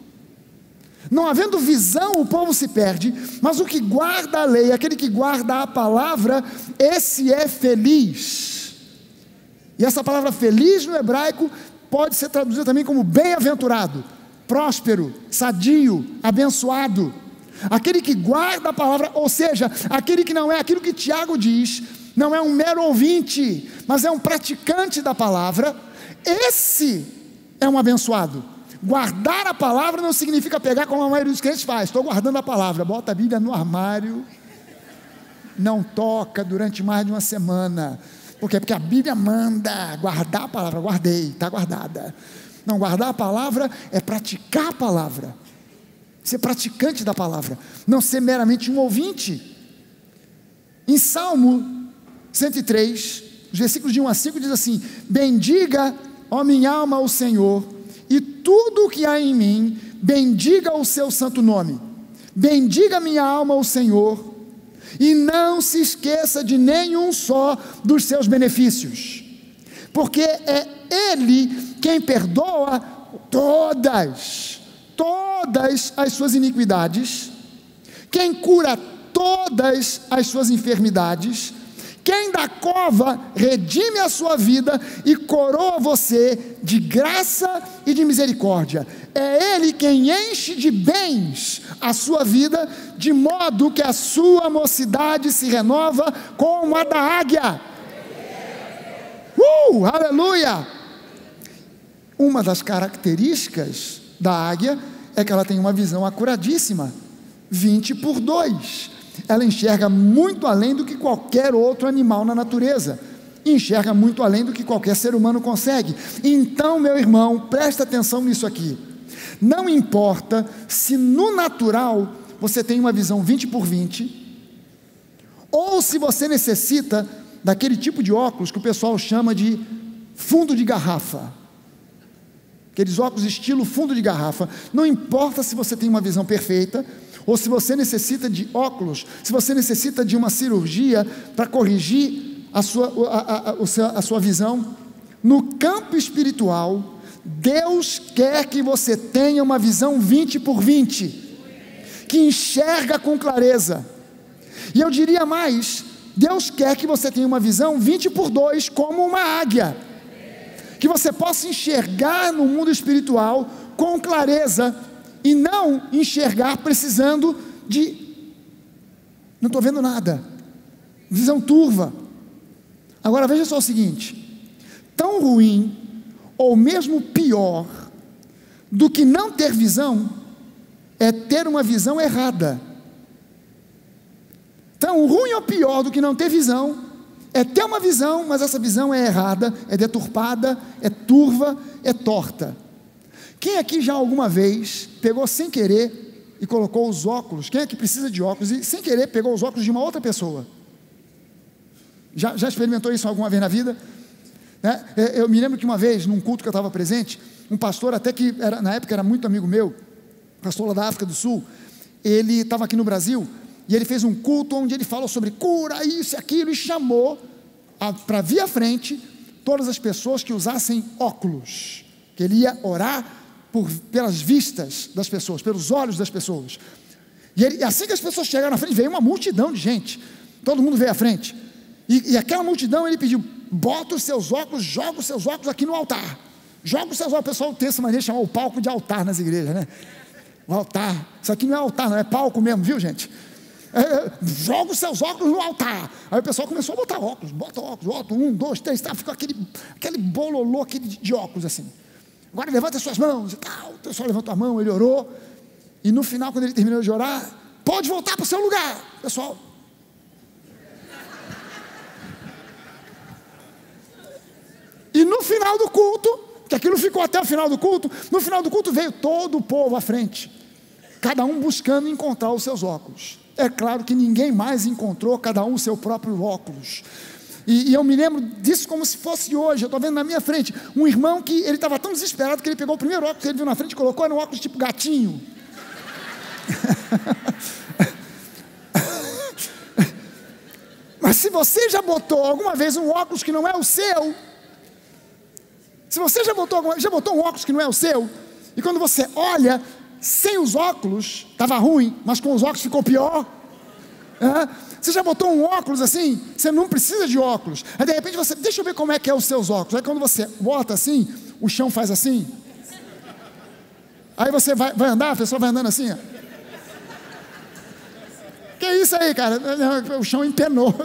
Não havendo visão, o povo se perde, mas o que guarda a lei, aquele que guarda a palavra, esse é feliz. E essa palavra feliz no hebraico pode ser traduzida também como bem-aventurado, próspero, sadio, abençoado. Aquele que guarda a palavra, ou seja, aquele que não é aquilo que Tiago diz, não é um mero ouvinte, mas é um praticante da palavra, esse é um abençoado. Guardar a palavra não significa pegar como a maioria dos crentes faz: estou guardando a palavra, bota a Bíblia no armário, não toca durante mais de uma semana. Por quê? Porque a Bíblia manda guardar a palavra. Guardei, está guardada. Não, guardar a palavra é praticar a palavra, ser praticante da palavra, não ser meramente um ouvinte. Em Salmo 103, os versículos de 1 a 5 diz assim: bendiga, ó minha alma, o Senhor, e tudo o que há em mim, bendiga o seu santo nome. Bendiga minha alma o Senhor, e não se esqueça de nenhum só dos seus benefícios, porque é Ele quem perdoa todas as suas iniquidades, quem cura todas as suas enfermidades, quem da cova redime a sua vida e coroa você de graça e de misericórdia. É Ele quem enche de bens a sua vida, de modo que a sua mocidade se renova como a da águia. Aleluia! Uma das características da águia é que ela tem uma visão acuradíssima, 20/2. Ela enxerga muito além do que qualquer outro animal na natureza, enxerga muito além do que qualquer ser humano consegue. Então, meu irmão, presta atenção nisso aqui. Não importa se no natural você tem uma visão 20/20, ou se você necessita daquele tipo de óculos que o pessoal chama de fundo de garrafa, aqueles óculos estilo fundo de garrafa. Não importa se você tem uma visão perfeita, ou se você necessita de óculos, se você necessita de uma cirurgia para corrigir a sua visão, no campo espiritual, Deus quer que você tenha uma visão 20/20, que enxerga com clareza. E eu diria mais, Deus quer que você tenha uma visão 20/2, como uma águia, que você possa enxergar no mundo espiritual com clareza, e não enxergar precisando não estou vendo nada, visão turva. Agora veja só o seguinte: tão ruim, ou mesmo pior, do que não ter visão, é ter uma visão errada. Tão ruim ou pior do que não ter visão, é ter uma visão, mas essa visão é errada, é deturpada, é turva, é torta. Quem aqui já alguma vez pegou sem querer e colocou os óculos, quem é que precisa de óculos e sem querer pegou os óculos de uma outra pessoa? Já experimentou isso alguma vez na vida? Eu me lembro que uma vez, num culto que eu estava presente, um pastor, até que na época era muito amigo meu, pastor lá da África do Sul, ele estava aqui no Brasil, e ele fez um culto onde ele falou sobre cura, isso e aquilo, e chamou para vir à frente todas as pessoas que usassem óculos, que ele ia orar pelas vistas das pessoas, pelos olhos das pessoas. E assim que as pessoas chegaram na frente, veio uma multidão de gente, todo mundo veio à frente, e aquela multidão, ele pediu: bota os seus óculos, joga os seus óculos aqui no altar, joga os seus óculos. O pessoal tem essa maneira de chamar o palco de altar nas igrejas, né? O altar, isso aqui não é altar, não é palco mesmo, viu, gente? Joga os seus óculos no altar. Aí o pessoal começou a botar óculos, bota 1, 2, 3, tá? Ficou aquele bololô aqui de óculos assim. Agora levanta as suas mãos e tal. O pessoal levantou a mão, ele orou, e no final, quando ele terminou de orar, pode voltar para o seu lugar, pessoal. E no final do culto, que aquilo ficou até o final do culto, no final do culto veio todo o povo à frente, cada um buscando encontrar os seus óculos. É claro que ninguém mais encontrou, cada um o seu próprio óculos. E eu me lembro disso como se fosse hoje. Eu estou vendo na minha frente um irmão que ele estava tão desesperado que ele pegou o primeiro óculos que ele viu na frente e colocou, era um óculos tipo gatinho. Mas se você já botou alguma vez um óculos que não é o seu, se você já botou um óculos que não é o seu, e quando você olha, sem os óculos, estava ruim, mas com os óculos ficou pior. Você já botou um óculos assim, você não precisa de óculos. Aí de repente você, deixa eu ver como é que é os seus óculos. Aí quando você bota assim, o chão faz assim. Aí você vai andar, a pessoa vai andando assim, ó. Que isso aí, cara? O chão empenou.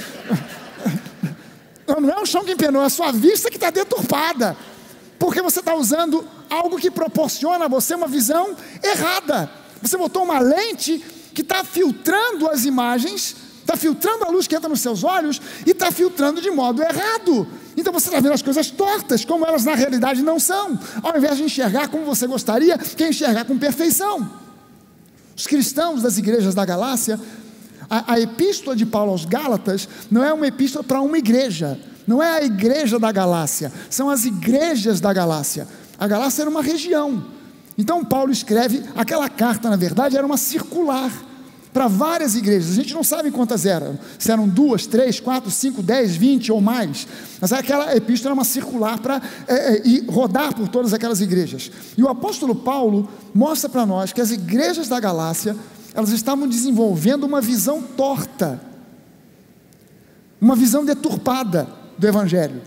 Não é o chão que empenou, é a sua vista que está deturpada, porque você está usando algo que proporciona a você uma visão errada. Você botou uma lente que está filtrando as imagens, está filtrando a luz que entra nos seus olhos e está filtrando de modo errado. Então você está vendo as coisas tortas, como elas na realidade não são, ao invés de enxergar como você gostaria, que é enxergar com perfeição. Os cristãos das igrejas da Galácia, a epístola de Paulo aos Gálatas não é uma epístola para uma igreja, não é a igreja da Galácia, são as igrejas da Galácia. A Galácia era uma região. Então Paulo escreve, aquela carta na verdade era uma circular para várias igrejas. A gente não sabe quantas eram, se eram 2, 3, 4, 5, 10, 20 ou mais, mas aquela epístola era uma circular para rodar por todas aquelas igrejas. E o apóstolo Paulo mostra para nós que as igrejas da Galácia, elas estavam desenvolvendo uma visão torta, uma visão deturpada do evangelho.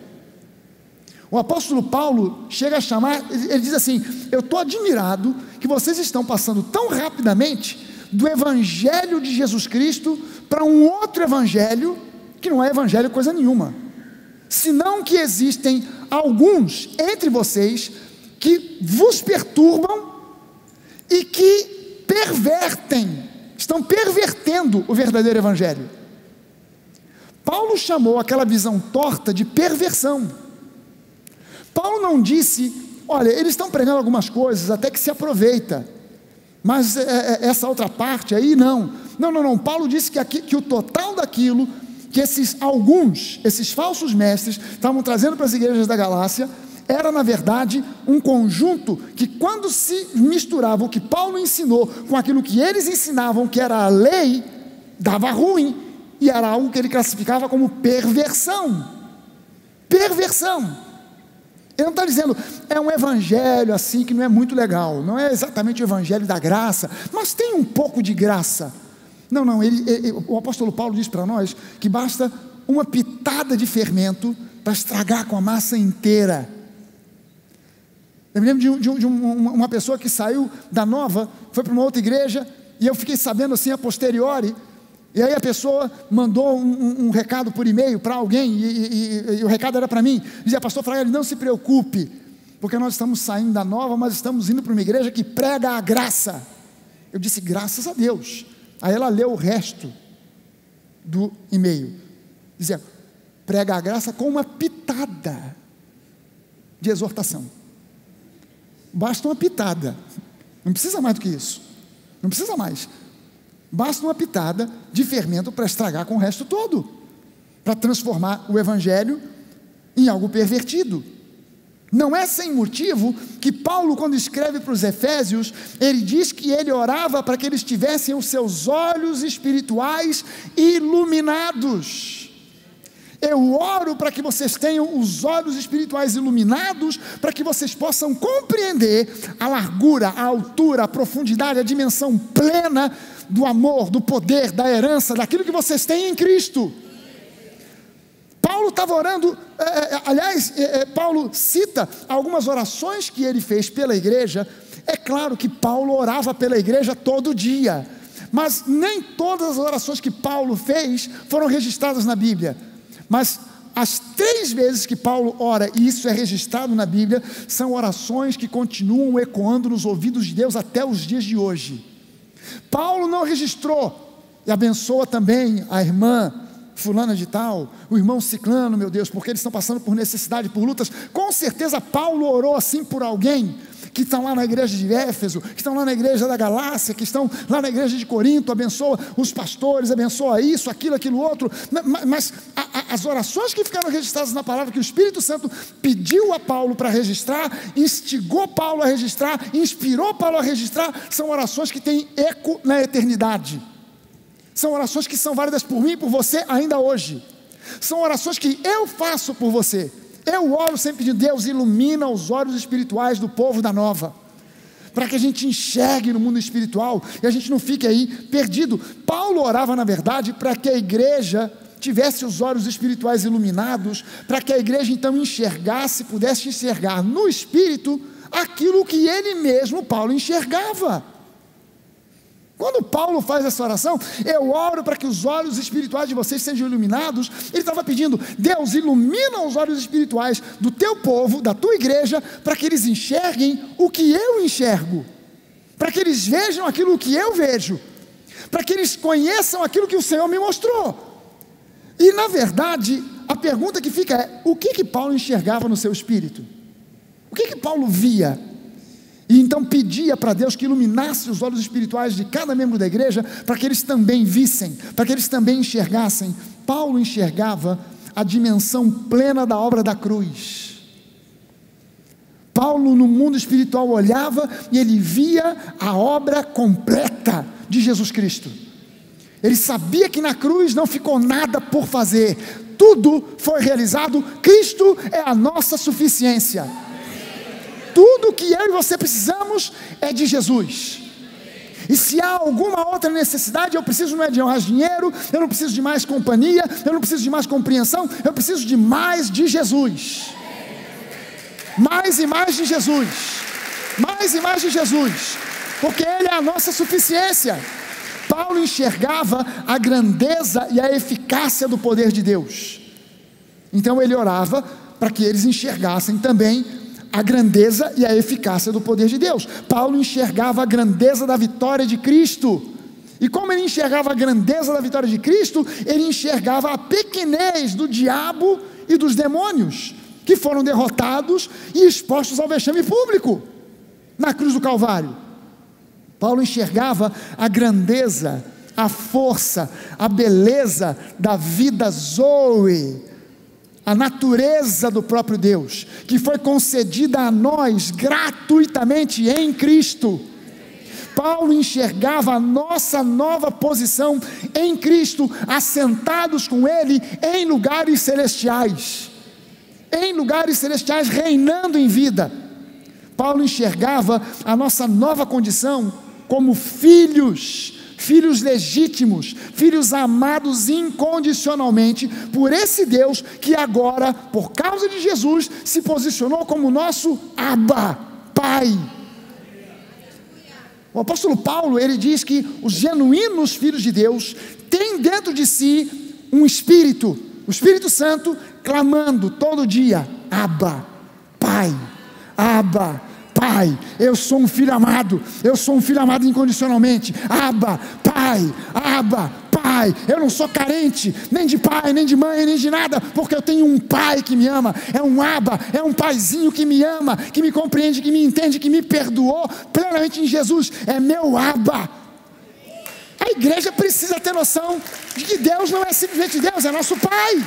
O apóstolo Paulo chega a chamar, ele diz assim: eu estou admirado que vocês estão passando tão rapidamente do evangelho de Jesus Cristo para um outro evangelho, que não é evangelho coisa nenhuma, senão que existem alguns entre vocês que vos perturbam e que estão pervertendo o verdadeiro evangelho. Paulo chamou aquela visão torta de perversão. Paulo não disse, olha, eles estão pregando algumas coisas até que se aproveita, mas essa outra parte aí não. Paulo disse que o total daquilo que esses falsos mestres estavam trazendo para as igrejas da Galácia, era na verdade um conjunto que, quando se misturava o que Paulo ensinou com aquilo que eles ensinavam, que era a lei, dava ruim, e era algo que ele classificava como perversão. Ele não está dizendo, é um evangelho assim que não é muito legal, não é exatamente o evangelho da graça, mas tem um pouco de graça. O apóstolo Paulo diz para nós que basta uma pitada de fermento para estragar com a massa inteira. Eu me lembro de uma pessoa que saiu da Nova, foi para uma outra igreja, e eu fiquei sabendo assim a posteriori. E aí a pessoa mandou um recado por e-mail para alguém, e o recado era para mim, dizia: pastor Fraga, não se preocupe, porque nós estamos saindo da Nova, mas estamos indo para uma igreja que prega a graça. Eu disse: graças a Deus. Aí ela leu o resto do e-mail, dizia: prega a graça com uma pitada de exortação. Basta uma pitada, não precisa mais do que isso, não precisa mais. Basta uma pitada de fermento para estragar com o resto todo, para transformar o evangelho em algo pervertido. Não é sem motivo que Paulo, quando escreve para os Efésios, ele diz que ele orava para que eles tivessem os seus olhos espirituais iluminados. Eu oro para que vocês tenham os olhos espirituais iluminados, para que vocês possam compreender a largura, a altura, a profundidade, a dimensão plena do amor, do poder, da herança, daquilo que vocês têm em Cristo. Paulo estava orando, Paulo cita algumas orações que ele fez pela igreja. É claro que Paulo orava pela igreja todo dia, mas nem todas as orações que Paulo fez foram registradas na Bíblia. Mas as 3 vezes que Paulo ora, e isso é registrado na Bíblia, são orações que continuam ecoando nos ouvidos de Deus até os dias de hoje. Paulo não registrou, e abençoa também a irmã fulana de tal, o irmão ciclano, meu Deus, porque eles estão passando por necessidade, por lutas. Com certeza Paulo orou assim por alguém que estão lá na igreja de Éfeso, que estão lá na igreja da Galácia, que estão lá na igreja de Corinto. Abençoa os pastores, abençoa isso, aquilo outro. Mas as orações que ficaram registradas na palavra, que o Espírito Santo pediu a Paulo para registrar, instigou Paulo a registrar, inspirou Paulo a registrar, são orações que têm eco na eternidade. São orações que são válidas por mim e por você ainda hoje. São orações que eu faço por você. Eu oro sempre pedindo: Deus, ilumina os olhos espirituais do povo da Nova, para que a gente enxergue no mundo espiritual e a gente não fique aí perdido. Paulo orava, na verdade, para que a igreja tivesse os olhos espirituais iluminados, para que a igreja então enxergasse, pudesse enxergar no Espírito aquilo que ele mesmo, Paulo, enxergava. Quando Paulo faz essa oração, eu oro para que os olhos espirituais de vocês sejam iluminados. Ele estava pedindo: Deus, ilumina os olhos espirituais do teu povo, da tua igreja, para que eles enxerguem o que eu enxergo, para que eles vejam aquilo que eu vejo, para que eles conheçam aquilo que o Senhor me mostrou. E na verdade, a pergunta que fica é: o que Paulo enxergava no seu espírito? O que Paulo via? E então pedia para Deus que iluminasse os olhos espirituais de cada membro da igreja, para que eles também vissem, para que eles também enxergassem. Paulo enxergava a dimensão plena da obra da cruz. Paulo, no mundo espiritual, olhava e ele via a obra completa de Jesus Cristo. Ele sabia que na cruz não ficou nada por fazer, tudo foi realizado. Cristo é a nossa suficiência. Tudo que eu e você precisamos é de Jesus. E se há alguma outra necessidade, eu preciso não é de mais dinheiro, eu não preciso de mais companhia, eu não preciso de mais compreensão, eu preciso de mais de Jesus. Mais e mais de Jesus. Mais e mais de Jesus. Porque Ele é a nossa suficiência. Paulo enxergava a grandeza e a eficácia do poder de Deus. Então ele orava para que eles enxergassem também a grandeza e a eficácia do poder de Deus. Paulo enxergava a grandeza da vitória de Cristo. E como ele enxergava a grandeza da vitória de Cristo, ele enxergava a pequenez do diabo e dos demônios, que foram derrotados e expostos ao vexame público na cruz do Calvário. Paulo enxergava a grandeza, a força, a beleza da vida Zoe, a natureza do próprio Deus, que foi concedida a nós gratuitamente em Cristo. Paulo enxergava a nossa nova posição em Cristo, assentados com Ele em lugares celestiais, reinando em vida. Paulo enxergava a nossa nova condição como filhos legítimos, filhos amados incondicionalmente por esse Deus que agora, por causa de Jesus, se posicionou como nosso Abba, Pai. O apóstolo Paulo, ele diz que os genuínos filhos de Deus têm dentro de si um Espírito, o Espírito Santo, clamando todo dia: Abba, Pai, Abba, Pai, eu sou um filho amado incondicionalmente. Abba, Pai, pai, eu não sou carente, nem de pai, nem de mãe, nem de nada, porque eu tenho um pai que me ama, é um Abba, é um paizinho que me ama, que me compreende, que me entende, que me perdoou plenamente em Jesus, é meu Abba. A igreja precisa ter noção de que Deus não é simplesmente Deus, é nosso pai.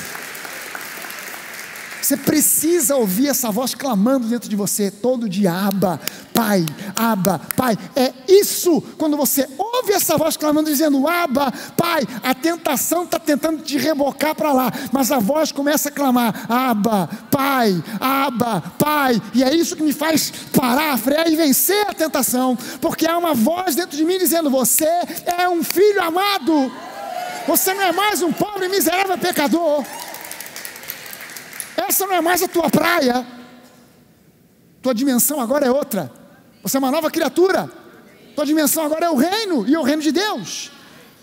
Você precisa ouvir essa voz clamando dentro de você todo dia: Abba, Pai, Abba, Pai. É isso, quando você ouve essa voz clamando, dizendo Abba, Pai, a tentação está tentando te rebocar para lá, mas a voz começa a clamar: Abba, Pai, Abba, Pai. E é isso que me faz parar, frear e vencer a tentação, porque há uma voz dentro de mim dizendo: você é um filho amado, você não é mais um pobre, miserável pecador. Essa não é mais a tua praia, tua dimensão agora é outra, você é uma nova criatura, tua dimensão agora é o reino, e é o reino de Deus.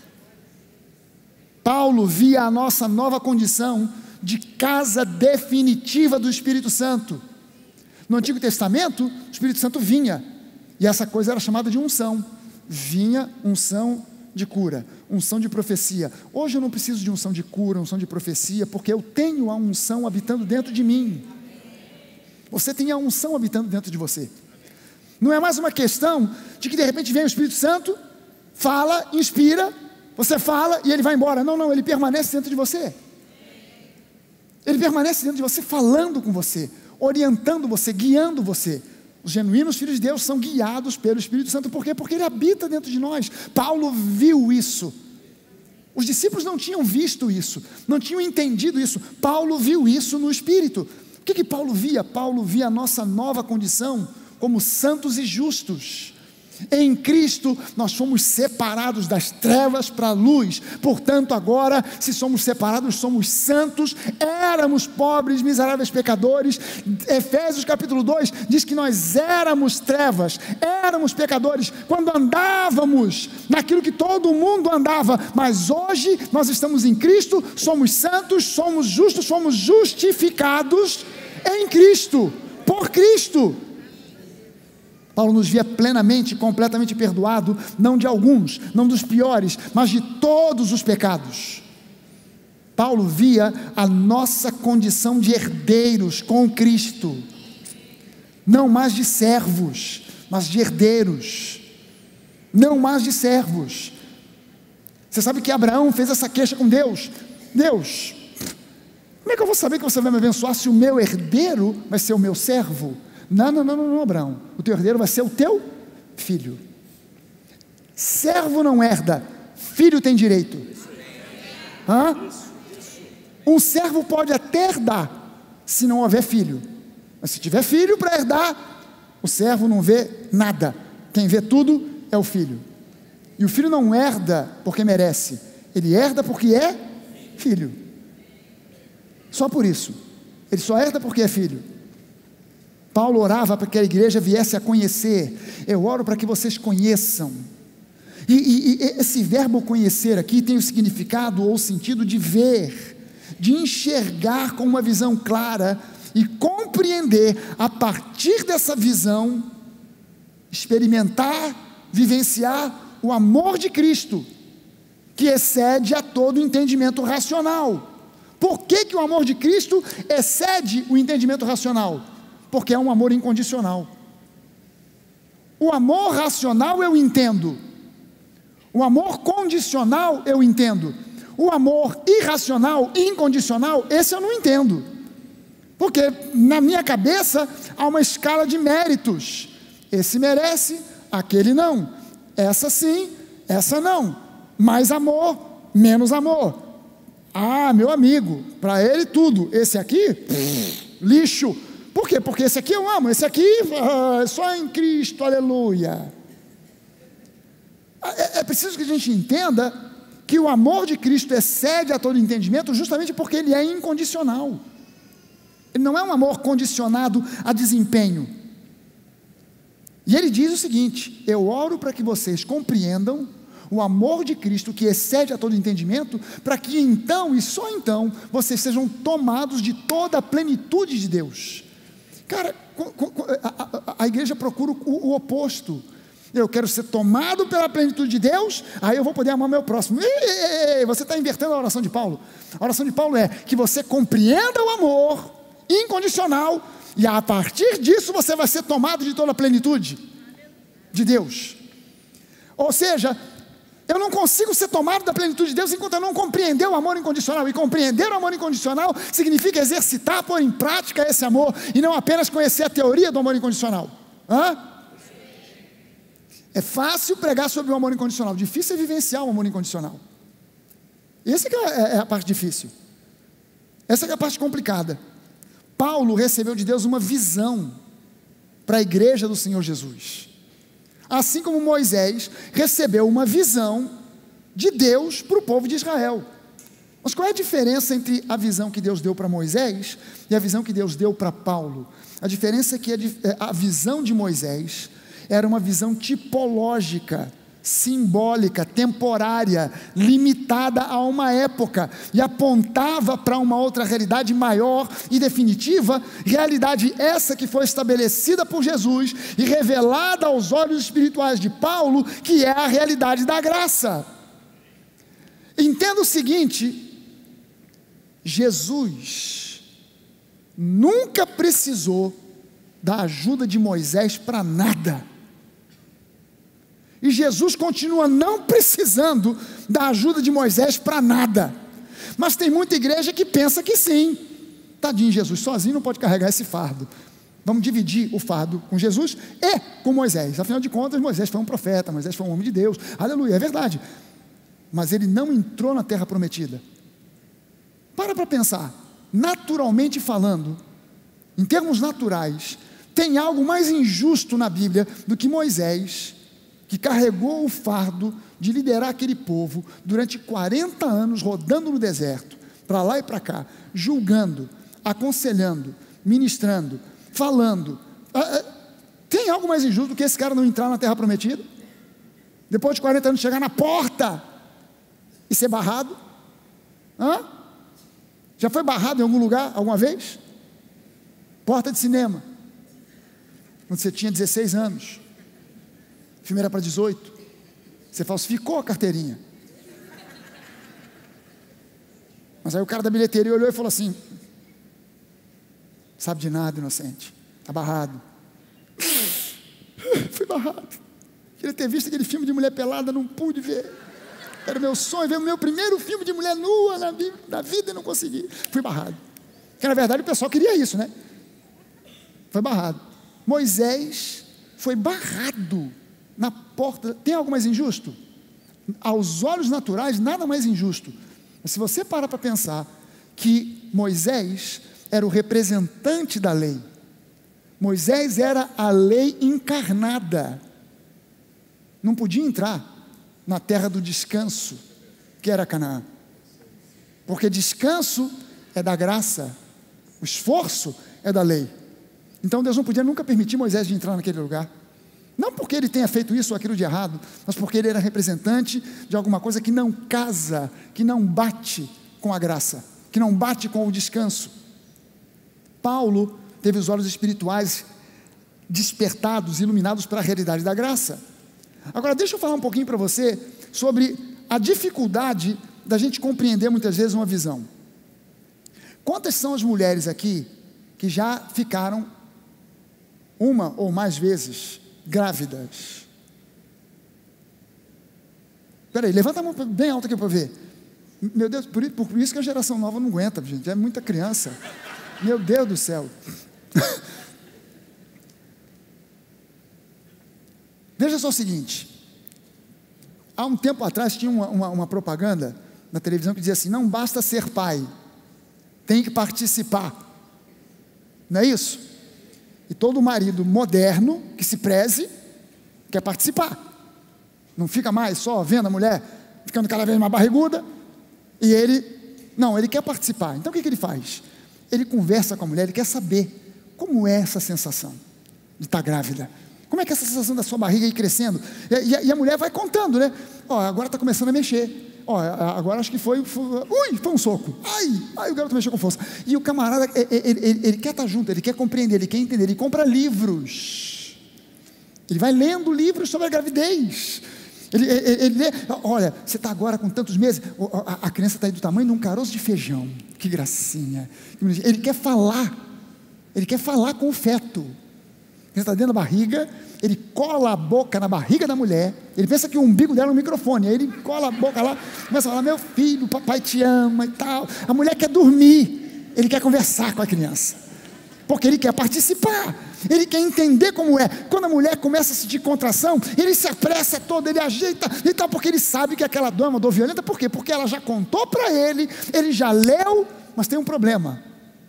Paulo via a nossa nova condição de casa definitiva do Espírito Santo. No Antigo Testamento, o Espírito Santo vinha, e essa coisa era chamada de unção, vinha unção de cura, unção de profecia. Hoje eu não preciso de unção de cura, unção de profecia, porque eu tenho a unção habitando dentro de mim. Você tem a unção habitando dentro de você. Não é mais uma questão de que de repente vem o Espírito Santo, fala, inspira, você fala e ele vai embora. Não, ele permanece dentro de você. Ele permanece dentro de você, falando com você, orientando você, guiando você. Os genuínos filhos de Deus são guiados pelo Espírito Santo. Por quê? Porque ele habita dentro de nós. Paulo viu isso. Os discípulos não tinham visto isso, não tinham entendido isso. Paulo viu isso no Espírito. O que Paulo via? Paulo via a nossa nova condição como santos e justos. Em Cristo nós fomos separados das trevas para a luz. Portanto, agora, se somos separados, somos santos. Éramos pobres, miseráveis pecadores. Efésios capítulo 2 diz que nós éramos trevas, éramos pecadores quando andávamos naquilo que todo mundo andava. Mas hoje nós estamos em Cristo, somos santos, somos justos, somos justificados em Cristo, por Cristo. Paulo nos via plenamente, completamente perdoado, não de alguns, não dos piores, mas de todos os pecados. Paulo via a nossa condição de herdeiros com Cristo, não mais de servos, mas de herdeiros, não mais de servos. Você sabe que Abraão fez essa queixa com Deus: Deus, como é que eu vou saber que você vai me abençoar se o meu herdeiro vai ser o meu servo? Não, Abraão, o teu herdeiro vai ser o teu filho. Servo não herda, filho tem direito. Um servo pode até herdar, se não houver filho, mas se tiver filho para herdar, o servo não vê nada, quem vê tudo é o filho. E o filho não herda porque merece, ele herda porque é filho, só por isso, ele só herda porque é filho. Paulo orava para que a igreja viesse a conhecer. Eu oro para que vocês conheçam. E esse verbo conhecer aqui tem o significado ou o sentido de ver, de enxergar com uma visão clara e compreender a partir dessa visão, experimentar, vivenciar o amor de Cristo, que excede a todo entendimento racional. Por que o amor de Cristo excede o entendimento racional? Porque é um amor incondicional. O amor racional eu entendo, o amor condicional eu entendo, o amor irracional, incondicional, esse eu não entendo, porque na minha cabeça há uma escala de méritos: esse merece, aquele não, essa sim, essa não, mais amor, menos amor. Meu amigo, para ele tudo, esse aqui, lixo. Por quê? Porque esse aqui eu amo, esse aqui só em Cristo, aleluia. É preciso que a gente entenda que o amor de Cristo excede a todo entendimento, justamente porque ele é incondicional. Ele não é um amor condicionado a desempenho. E ele diz o seguinte: eu oro para que vocês compreendam o amor de Cristo que excede a todo entendimento, para que então, e só então, vocês sejam tomados de toda a plenitude de Deus. Cara, a igreja procura o oposto. Eu quero ser tomado pela plenitude de Deus, aí eu vou poder amar o meu próximo. Você está invertendo a oração de Paulo. A oração de Paulo é que você compreenda o amor incondicional, e a partir disso você vai ser tomado de toda a plenitude de Deus. Ou seja, eu não consigo ser tomado da plenitude de Deus enquanto eu não compreender o amor incondicional. E compreender o amor incondicional significa exercitar, pôr em prática esse amor, e não apenas conhecer a teoria do amor incondicional. É fácil pregar sobre o amor incondicional, difícil é vivenciar o amor incondicional. Essa que é a parte difícil. Essa que é a parte complicada. Paulo recebeu de Deus uma visão para a igreja do Senhor Jesus. Assim como Moisés recebeu uma visão de Deus para o povo de Israel. Mas qual é a diferença entre a visão que Deus deu para Moisés e a visão que Deus deu para Paulo? A diferença é que a visão de Moisés era uma visão tipológica, simbólica, temporária, limitada a uma época, e apontava para uma outra realidade maior e definitiva, realidade essa que foi estabelecida por Jesus e revelada aos olhos espirituais de Paulo, que é a realidade da graça. Entenda o seguinte: Jesus nunca precisou da ajuda de Moisés para nada. E Jesus continua não precisando da ajuda de Moisés para nada. Mas tem muita igreja que pensa que sim. Tadinho, Jesus sozinho não pode carregar esse fardo. Vamos dividir o fardo com Jesus e com Moisés. Afinal de contas, Moisés foi um profeta, Moisés foi um homem de Deus. Aleluia, é verdade. Mas ele não entrou na terra prometida. Para pensar. Naturalmente falando, em termos naturais, tem algo mais injusto na Bíblia do que Moisés, que carregou o fardo de liderar aquele povo durante 40 anos, rodando no deserto, para lá e para cá, julgando, aconselhando, ministrando, falando. Tem algo mais injusto do que esse cara não entrar na terra prometida? Depois de 40 anos chegar na porta e ser barrado? Já foi barrado em algum lugar, alguma vez? Porta de cinema, quando você tinha 16 anos, o filme era para 18, você falsificou a carteirinha, mas aí o cara da bilheteria olhou e falou assim: sabe de nada, inocente, está barrado. Fui barrado, queria ter visto aquele filme de mulher pelada, não pude ver, era o meu sonho, ver o meu primeiro filme de mulher nua na vida e não consegui, fui barrado, porque na verdade o pessoal queria isso, né? Foi barrado. Moisés foi barrado na porta. Tem algo mais injusto? Aos olhos naturais, nada mais injusto. Mas se você para pensar que Moisés era o representante da lei, Moisés era a lei encarnada, não podia entrar na terra do descanso, que era Canaã, porque descanso é da graça, o esforço é da lei. Então Deus não podia nunca permitir Moisés de entrar naquele lugar, não porque ele tenha feito isso ou aquilo de errado, mas porque ele era representante de alguma coisa que não casa, que não bate com a graça, que não bate com o descanso. Paulo teve os olhos espirituais despertados, iluminados para a realidade da graça. Agora deixa eu falar um pouquinho para você sobre a dificuldade da gente compreender muitas vezes uma visão. Quantas são as mulheres aqui que já ficaram uma ou mais vezes grávidas? Espera aí, levanta a mão bem alta aqui para ver. Meu Deus, por isso que a geração nova não aguenta, gente, é muita criança. Meu Deus do céu. Veja só o seguinte, há um tempo atrás tinha uma propaganda na televisão que dizia assim: não basta ser pai, tem que participar, não é isso? E todo marido moderno que se preze quer participar, não fica mais só vendo a mulher ficando cada vez mais barriguda, e ele quer participar. Então o que ele faz? Ele conversa com a mulher, ele quer saber como é essa sensação de estar grávida, como é que é essa sensação da sua barriga ir crescendo, e a mulher vai contando, né? Agora está começando a mexer, agora acho que foi um soco, o garoto mexeu com força, e o camarada, ele quer estar junto, ele quer compreender, ele quer entender, ele compra livros Ele vai lendo livros sobre a gravidez. Ele lê, olha, você está agora com tantos meses, a criança está aí do tamanho de um caroço de feijão, que gracinha. Ele quer falar com o feto. Ele está dentro da barriga, ele cola a boca na barriga da mulher, ele pensa que o umbigo dela é um microfone, aí ele cola a boca lá, começa a falar, meu filho, papai te ama e tal. A mulher quer dormir, ele quer conversar com a criança, porque ele quer participar, ele quer entender como é. Quando a mulher começa a sentir contração, ele se apressa todo, ele ajeita e tal, porque ele sabe que aquela dor é uma dor violenta. Por quê? Porque ela já contou para ele já leu, mas tem um problema,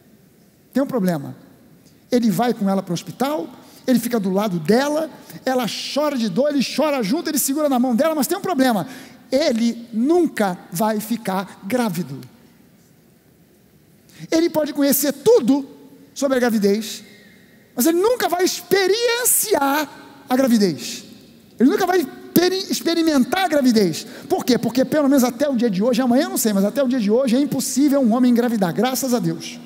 ele vai com ela para o hospital, ele fica do lado dela, ela chora de dor, ele chora junto, ele segura na mão dela, mas tem um problema, ele nunca vai ficar grávido. Ele pode conhecer tudo sobre a gravidez, mas ele nunca vai experienciar a gravidez, ele nunca vai experimentar a gravidez. Por quê? Porque pelo menos até o dia de hoje, amanhã eu não sei, mas até o dia de hoje é impossível um homem engravidar, graças a Deus.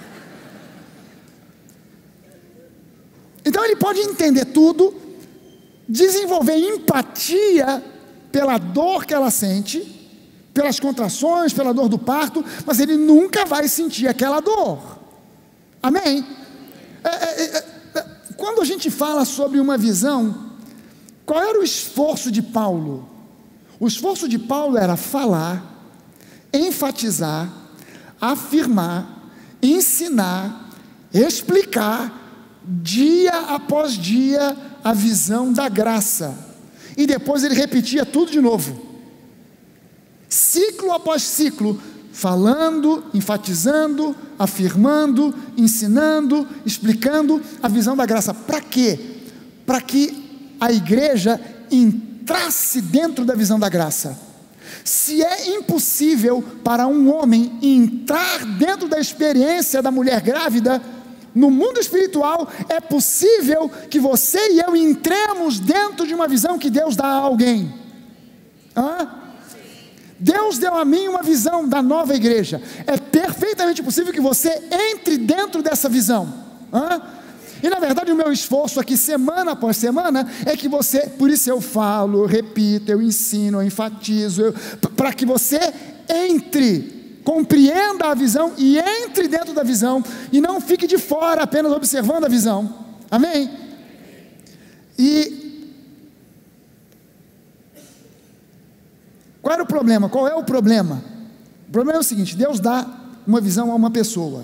Então ele pode entender tudo, desenvolver empatia pela dor que ela sente, pelas contrações, pela dor do parto, mas ele nunca vai sentir aquela dor. Amém? Quando a gente fala sobre uma visão, qual era o esforço de Paulo? O esforço de Paulo era falar, enfatizar, afirmar, ensinar, explicar, dia após dia, a visão da graça, e depois ele repetia tudo de novo, ciclo após ciclo, falando, enfatizando, afirmando, ensinando, explicando a visão da graça. Para quê? Para que a igreja entrasse dentro da visão da graça. Se é impossível para um homem entrar dentro da experiência da mulher grávida, no mundo espiritual é possível que você e eu entremos dentro de uma visão que Deus dá a alguém. Deus deu a mim uma visão da nova igreja. É perfeitamente possível que você entre dentro dessa visão. E na verdade o meu esforço aqui semana após semana é que você, por isso eu falo, eu repito, eu ensino, eu enfatizo, para que você entre, compreenda a visão e entre dentro da visão, e não fique de fora apenas observando a visão. Amém? E qual era o problema? Qual é o problema? O problema é o seguinte: Deus dá uma visão a uma pessoa.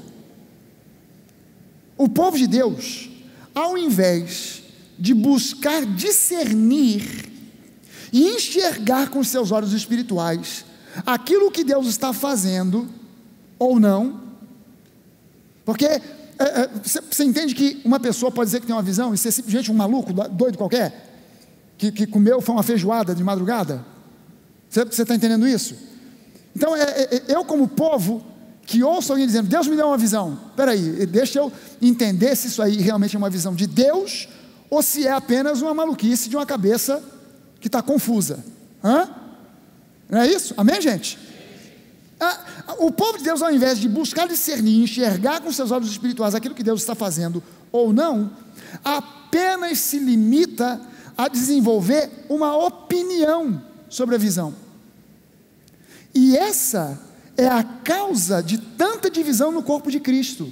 O povo de Deus, ao invés de buscar discernir e enxergar com seus olhos espirituais aquilo que Deus está fazendo ou não, porque você entende que uma pessoa pode dizer que tem uma visão e ser simplesmente um maluco, doido qualquer, que comeu, foi uma feijoada de madrugada. Você está entendendo isso? Então eu como povo que ouço alguém dizendo, Deus me deu uma visão, espera aí, deixa eu entender se isso aí realmente é uma visão de Deus, ou se é apenas uma maluquice de uma cabeça que está confusa. Não é isso? Amém, gente? O povo de Deus, ao invés de buscar discernir, enxergar com seus olhos espirituais aquilo que Deus está fazendo ou não, apenas se limita a desenvolver uma opinião sobre a visão. E essa é a causa de tanta divisão no corpo de Cristo.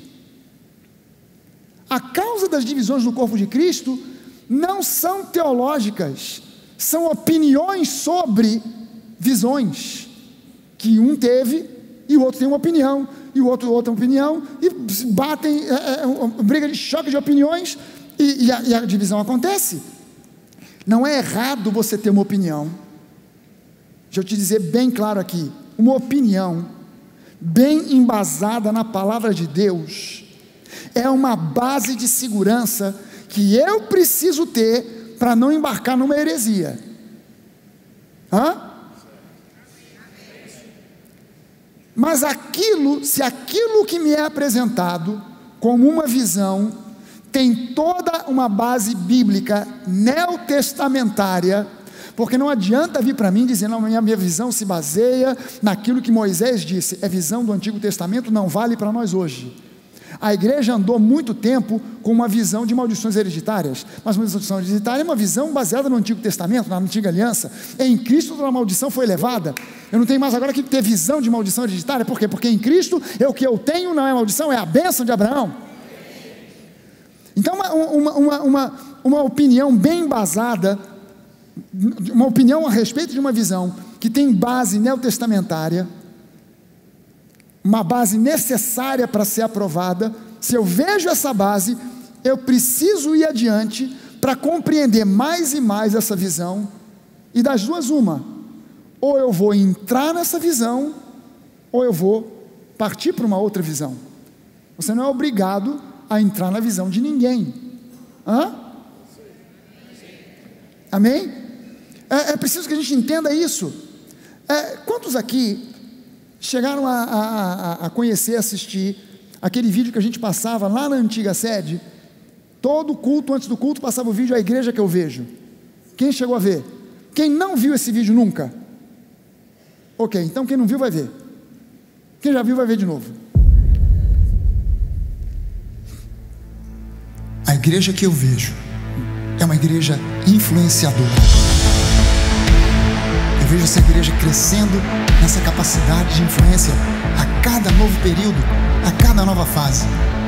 A causa das divisões no corpo de Cristo não são teológicas, são opiniões sobre visões, que um teve e o outro tem uma opinião, e o outro outra opinião, e batem, briga de choque de opiniões, e a divisão acontece. Não é errado você ter uma opinião. Deixa eu te dizer bem claro aqui, uma opinião bem embasada na palavra de Deus é uma base de segurança que eu preciso ter para não embarcar numa heresia. Mas se aquilo que me é apresentado como uma visão tem toda uma base bíblica neotestamentária, porque não adianta vir para mim dizendo, não, minha visão se baseia naquilo que Moisés disse, é visão do Antigo Testamento, não vale para nós hoje. A igreja andou muito tempo com uma visão de maldições hereditárias, mas maldição hereditária é uma visão baseada no Antigo Testamento, na Antiga Aliança. Em Cristo toda a maldição foi levada. Eu não tenho mais agora que ter visão de maldição hereditária. Por quê? Porque em Cristo o que eu tenho não é maldição, é a bênção de Abraão. Então uma opinião bem embasada, uma opinião a respeito de uma visão que tem base neotestamentária, uma base necessária para ser aprovada. Se eu vejo essa base, eu preciso ir adiante para compreender mais e mais essa visão, e das duas uma: ou eu vou entrar nessa visão, ou eu vou partir para uma outra visão. Você não é obrigado a entrar na visão de ninguém. Amém? É preciso que a gente entenda isso. Quantos aqui chegaram a conhecer, assistir aquele vídeo que a gente passava lá na antiga sede? Todo culto, antes do culto, passava o vídeo A Igreja que eu Vejo. Quem chegou a ver? Quem não viu esse vídeo nunca? Ok, então quem não viu vai ver. Quem já viu vai ver de novo. A igreja que eu vejo é uma igreja influenciadora. Eu vejo essa igreja crescendo nessa capacidade de influência a cada novo período, a cada nova fase.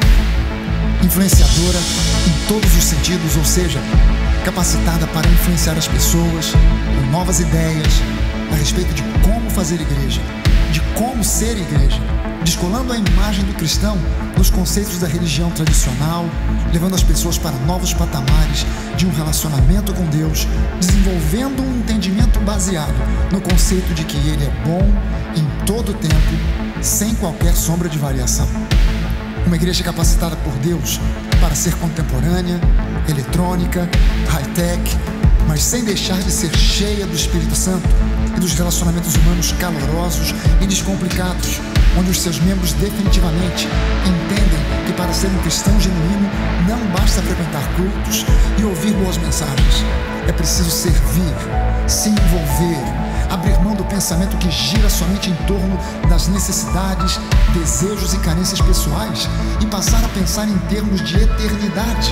Influenciadora em todos os sentidos, ou seja, capacitada para influenciar as pessoas com novas ideias a respeito de como fazer igreja, de como ser igreja, descolando a imagem do cristão dos conceitos da religião tradicional, levando as pessoas para novos patamares de um relacionamento com Deus, desenvolvendo um entendimento baseado no conceito de que Ele é bom em todo o tempo, sem qualquer sombra de variação. Uma igreja capacitada por Deus para ser contemporânea, eletrônica, high-tech, mas sem deixar de ser cheia do Espírito Santo e dos relacionamentos humanos calorosos e descomplicados, onde os seus membros definitivamente entendem que para ser um cristão genuíno não basta frequentar cultos e ouvir boas mensagens. É preciso servir, se envolver, abrir mão do pensamento que gira somente em torno das necessidades, desejos e carências pessoais e passar a pensar em termos de eternidade.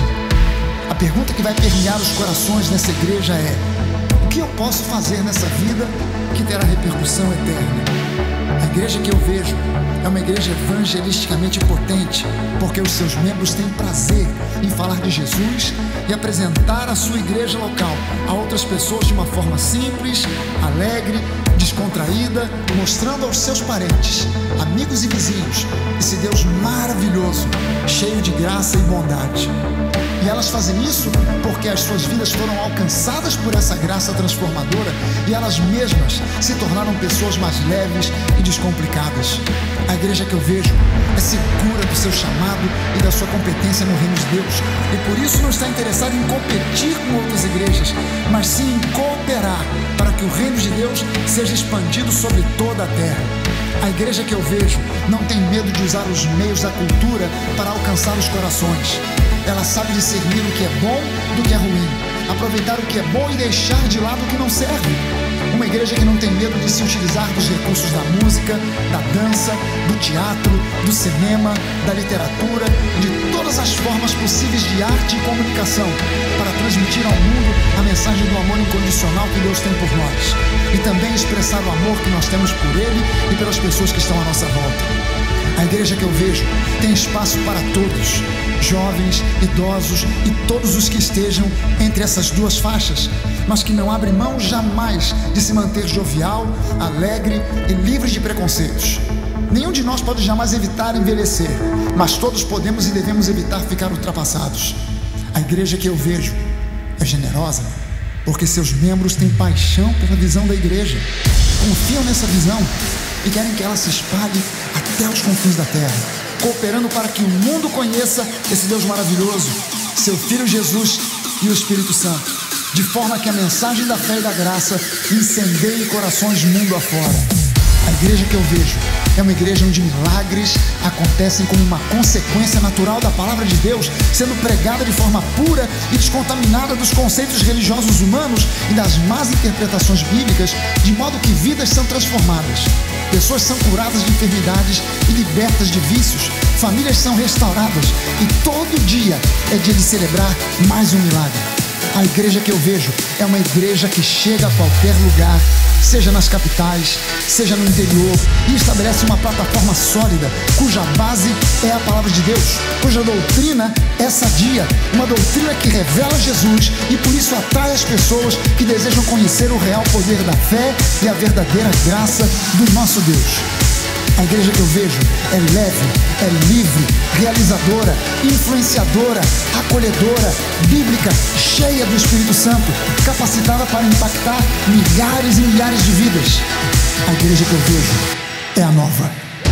A pergunta que vai permear os corações nessa igreja é: o que eu posso fazer nessa vida que terá repercussão eterna? A igreja que eu vejo é uma igreja evangelisticamente potente, porque os seus membros têm prazer em falar de Jesus e apresentar a sua igreja local a outras pessoas de uma forma simples, alegre, descontraída, mostrando aos seus parentes, amigos e vizinhos esse Deus maravilhoso, cheio de graça e bondade. E elas fazem isso porque as suas vidas foram alcançadas por essa graça transformadora e elas mesmas se tornaram pessoas mais leves e descomplicadas. A igreja que eu vejo é segura do seu chamado e da sua competência no reino de Deus, e por isso não está interessada em competir com outras igrejas, mas sim em cooperar para que o reino de Deus seja expandido sobre toda a terra. A igreja que eu vejo não tem medo de usar os meios da cultura para alcançar os corações. Ela sabe discernir o que é bom do que é ruim, aproveitar o que é bom e deixar de lado o que não serve. Uma igreja que não tem medo de se utilizar dos recursos da música, da dança, do teatro, do cinema, da literatura, de todas as formas possíveis de arte e comunicação para transmitir ao mundo a mensagem do amor incondicional que Deus tem por nós e também expressar o amor que nós temos por Ele e pelas pessoas que estão à nossa volta. A igreja que eu vejo tem espaço para todos, jovens, idosos e todos os que estejam entre essas duas faixas, mas que não abre mão jamais de se manter jovial, alegre e livre de preconceitos. Nenhum de nós pode jamais evitar envelhecer, mas todos podemos e devemos evitar ficar ultrapassados. A igreja que eu vejo é generosa porque seus membros têm paixão pela visão da igreja, confiam nessa visão e querem que ela se espalhe até os confins da terra, cooperando para que o mundo conheça esse Deus maravilhoso, seu Filho Jesus e o Espírito Santo, de forma que a mensagem da fé e da graça incendeie corações mundo afora. A igreja que eu vejo é uma igreja onde milagres acontecem como uma consequência natural da palavra de Deus, sendo pregada de forma pura e descontaminada dos conceitos religiosos humanos e das más interpretações bíblicas, de modo que vidas são transformadas. pessoas são curadas de enfermidades e libertas de vícios, famílias são restauradas e todo dia é dia de celebrar mais um milagre. A igreja que eu vejo é uma igreja que chega a qualquer lugar, seja nas capitais, seja no interior, e estabelece uma plataforma sólida, cuja base é a palavra de Deus, cuja doutrina é sadia, uma doutrina que revela Jesus e por isso atrai as pessoas que desejam conhecer o real poder da fé e a verdadeira graça do nosso Deus. A igreja que eu vejo é leve, é livre, realizadora, influenciadora, acolhedora, bíblica, cheia do Espírito Santo, capacitada para impactar milhares e milhares de vidas. A igreja que eu vejo é a nova.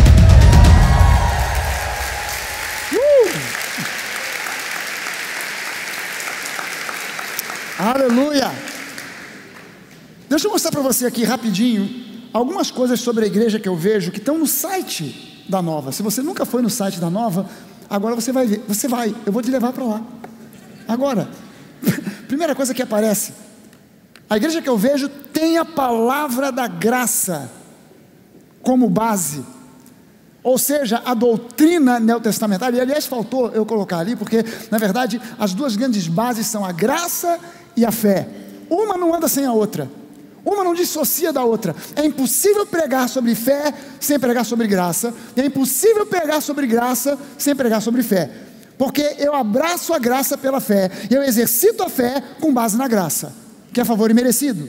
Aleluia! Deixa eu mostrar para você aqui rapidinho algumas coisas sobre a igreja que eu vejo que estão no site da Nova. Se você nunca foi no site da Nova, agora você vai ver. Você vai, eu vou te levar para lá. Agora, primeira coisa que aparece: a igreja que eu vejo tem a palavra da graça como base. Ou seja, a doutrina neotestamentária. E aliás, faltou eu colocar ali, porque na verdade as duas grandes bases são a graça e a fé. Uma não anda sem a outra. Uma não dissocia da outra. É impossível pregar sobre fé sem pregar sobre graça. E é impossível pregar sobre graça sem pregar sobre fé. Porque eu abraço a graça pela fé. Eu exercito a fé com base na graça, que é favor imerecido.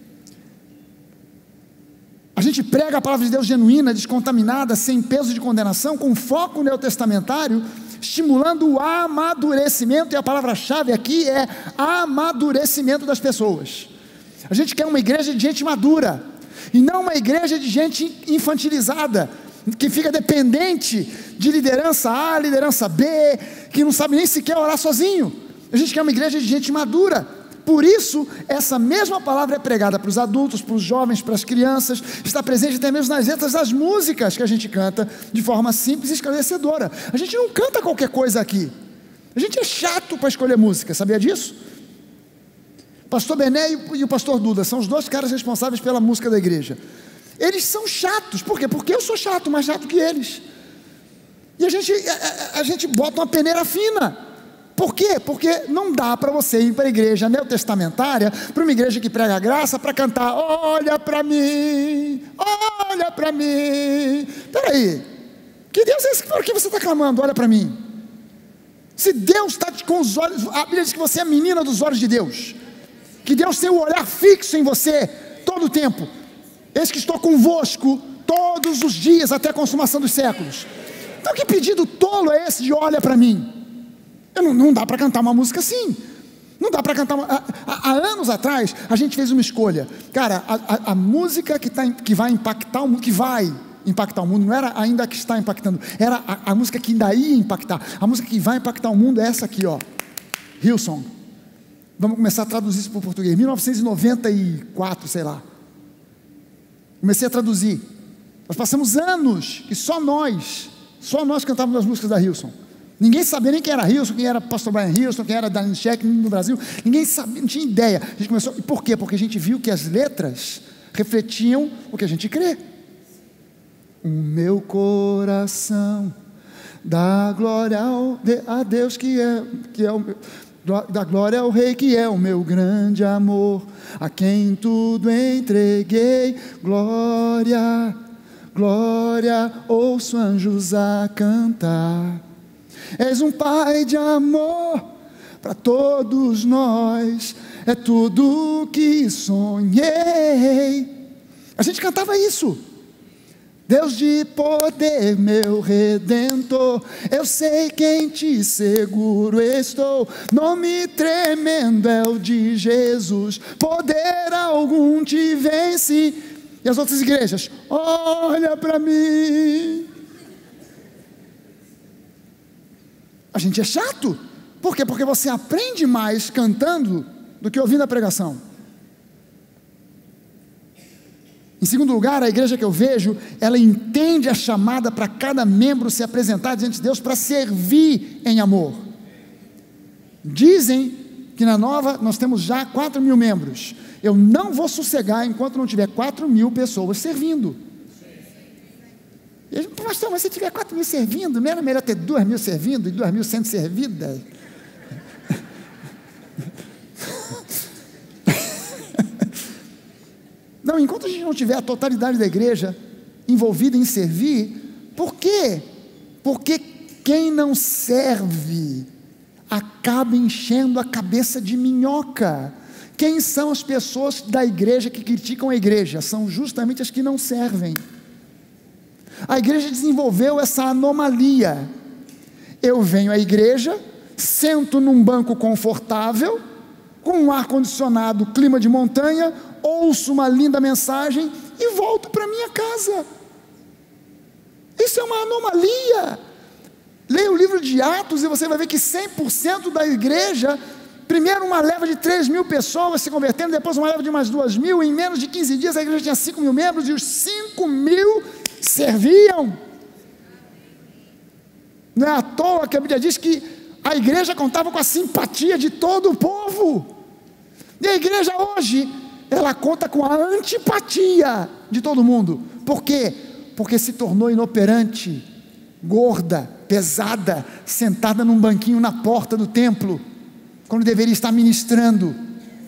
A gente prega a palavra de Deus genuína, descontaminada, sem peso de condenação, com foco neotestamentário, estimulando o amadurecimento. E a palavra-chave aqui é amadurecimento das pessoas. A gente quer uma igreja de gente madura, e não uma igreja de gente infantilizada, que fica dependente de liderança A, liderança B, que não sabe nem sequer orar sozinho. A gente quer uma igreja de gente madura. Por isso, essa mesma palavra é pregada para os adultos, para os jovens, para as crianças, está presente até mesmo nas letras das músicas que a gente canta, de forma simples e esclarecedora. A gente não canta qualquer coisa aqui. A gente é chato para escolher música, sabia disso? Pastor Bené e o pastor Duda são os dois caras responsáveis pela música da igreja. Eles são chatos. Por quê? Porque eu sou chato, mais chato que eles. E a gente bota uma peneira fina. Por quê? Porque não dá para você ir para a igreja neotestamentária, para uma igreja que prega a graça, para cantar: olha para mim, olha para mim. Peraí, que Deus é esse por que você está clamando? Olha para mim. Se Deus está com os olhos, a Bíblia diz que você é a menina dos olhos de Deus, que Deus tem o olhar fixo em você todo o tempo. Eis que estou convosco todos os dias até a consumação dos séculos. Então que pedido tolo é esse de olha para mim? Não dá para cantar uma música assim. Não dá para cantar há anos atrás a gente fez uma escolha. Cara, a música que vai impactar o mundo, que vai impactar o mundo, não era ainda a que está impactando, era a música que ainda ia impactar. A música que vai impactar o mundo é essa aqui, ó, Hillsong. Vamos começar a traduzir isso para o português. 1994, sei lá. Comecei a traduzir. Nós passamos anos que só nós cantávamos as músicas da Hillsong. Ninguém sabia nem quem era Hillsong, quem era Pastor Brian Hillsong, quem era Darlene Scheck no Brasil. Ninguém sabia, não tinha ideia. A gente começou. E por quê? Porque a gente viu que as letras refletiam o que a gente crê. O meu coração dá glória a Deus que é o meu. Da glória ao Rei que é o meu grande amor, a quem tudo entreguei. Glória, glória, ouço anjos a cantar. És um Pai de amor para todos nós, é tudo que sonhei. A gente cantava isso. Deus de poder, meu Redentor, eu sei que em ti seguro estou. Nome tremendo é o de Jesus, poder algum te vence. E as outras igrejas: olha para mim. A gente é chato. Por quê? Porque você aprende mais cantando do que ouvindo a pregação. Em segundo lugar, a igreja que eu vejo, ela entende a chamada para cada membro se apresentar diante de Deus para servir em amor. Dizem que na Nova nós temos já 4.000 membros. Eu não vou sossegar enquanto não tiver 4.000 pessoas servindo. E ele, pastor, mas se tiver 4.000 servindo, não era melhor ter 2.000 servindo e 2.000 sendo servidas? Não, enquanto a gente não tiver a totalidade da igreja envolvida em servir, por quê? Porque quem não serve acaba enchendo a cabeça de minhoca. Quem são as pessoas da igreja que criticam a igreja? São justamente as que não servem. A igreja desenvolveu essa anomalia. Eu venho à igreja, sento num banco confortável, com um ar-condicionado, clima de montanha, ouço uma linda mensagem e volto para minha casa. Isso é uma anomalia. Leia o livro de Atos e você vai ver que 100% da igreja, primeiro uma leva de 3.000 pessoas se convertendo, depois uma leva de mais 2.000, em menos de 15 dias a igreja tinha 5.000 membros e os 5.000 serviam. Não é à toa que a Bíblia diz que a igreja contava com a simpatia de todo o povo. E a igreja hoje, ela conta com a antipatia de todo mundo. Por quê? Porque se tornou inoperante, gorda, pesada, sentada num banquinho na porta do templo, quando deveria estar ministrando,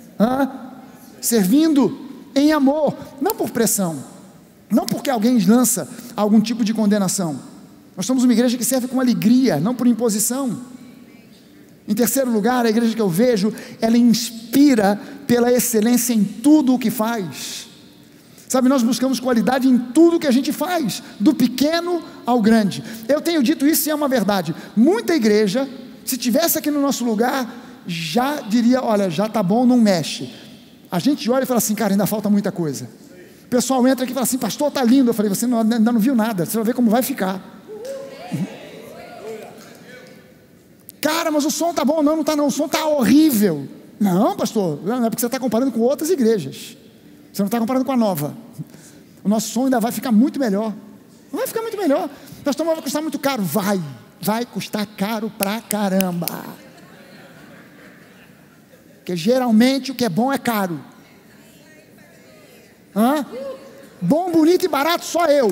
servindo em amor, não por pressão, não porque alguém lança algum tipo de condenação. Nós somos uma igreja que serve com alegria, não por imposição. Em terceiro lugar, a igreja que eu vejo, ela inspira pela excelência em tudo o que faz. Sabe, nós buscamos qualidade em tudo que a gente faz, do pequeno ao grande. Eu tenho dito isso e é uma verdade. Muita igreja, se tivesse aqui no nosso lugar, já diria, olha, já está bom, não mexe. A gente olha e fala assim, cara, ainda falta muita coisa. O pessoal entra aqui e fala assim, pastor, está lindo. Eu falei, você ainda não viu nada, você vai ver como vai ficar. Cara, mas o som está bom. Não está não, o som está horrível. Não, pastor, não é porque você está comparando com outras igrejas. Você não está comparando com a nova. O nosso som ainda vai ficar muito melhor. Vai ficar muito melhor. Pastor, mas vai custar muito caro. Vai custar caro pra caramba. Porque geralmente o que é bom é caro. Bom, bonito e barato só eu.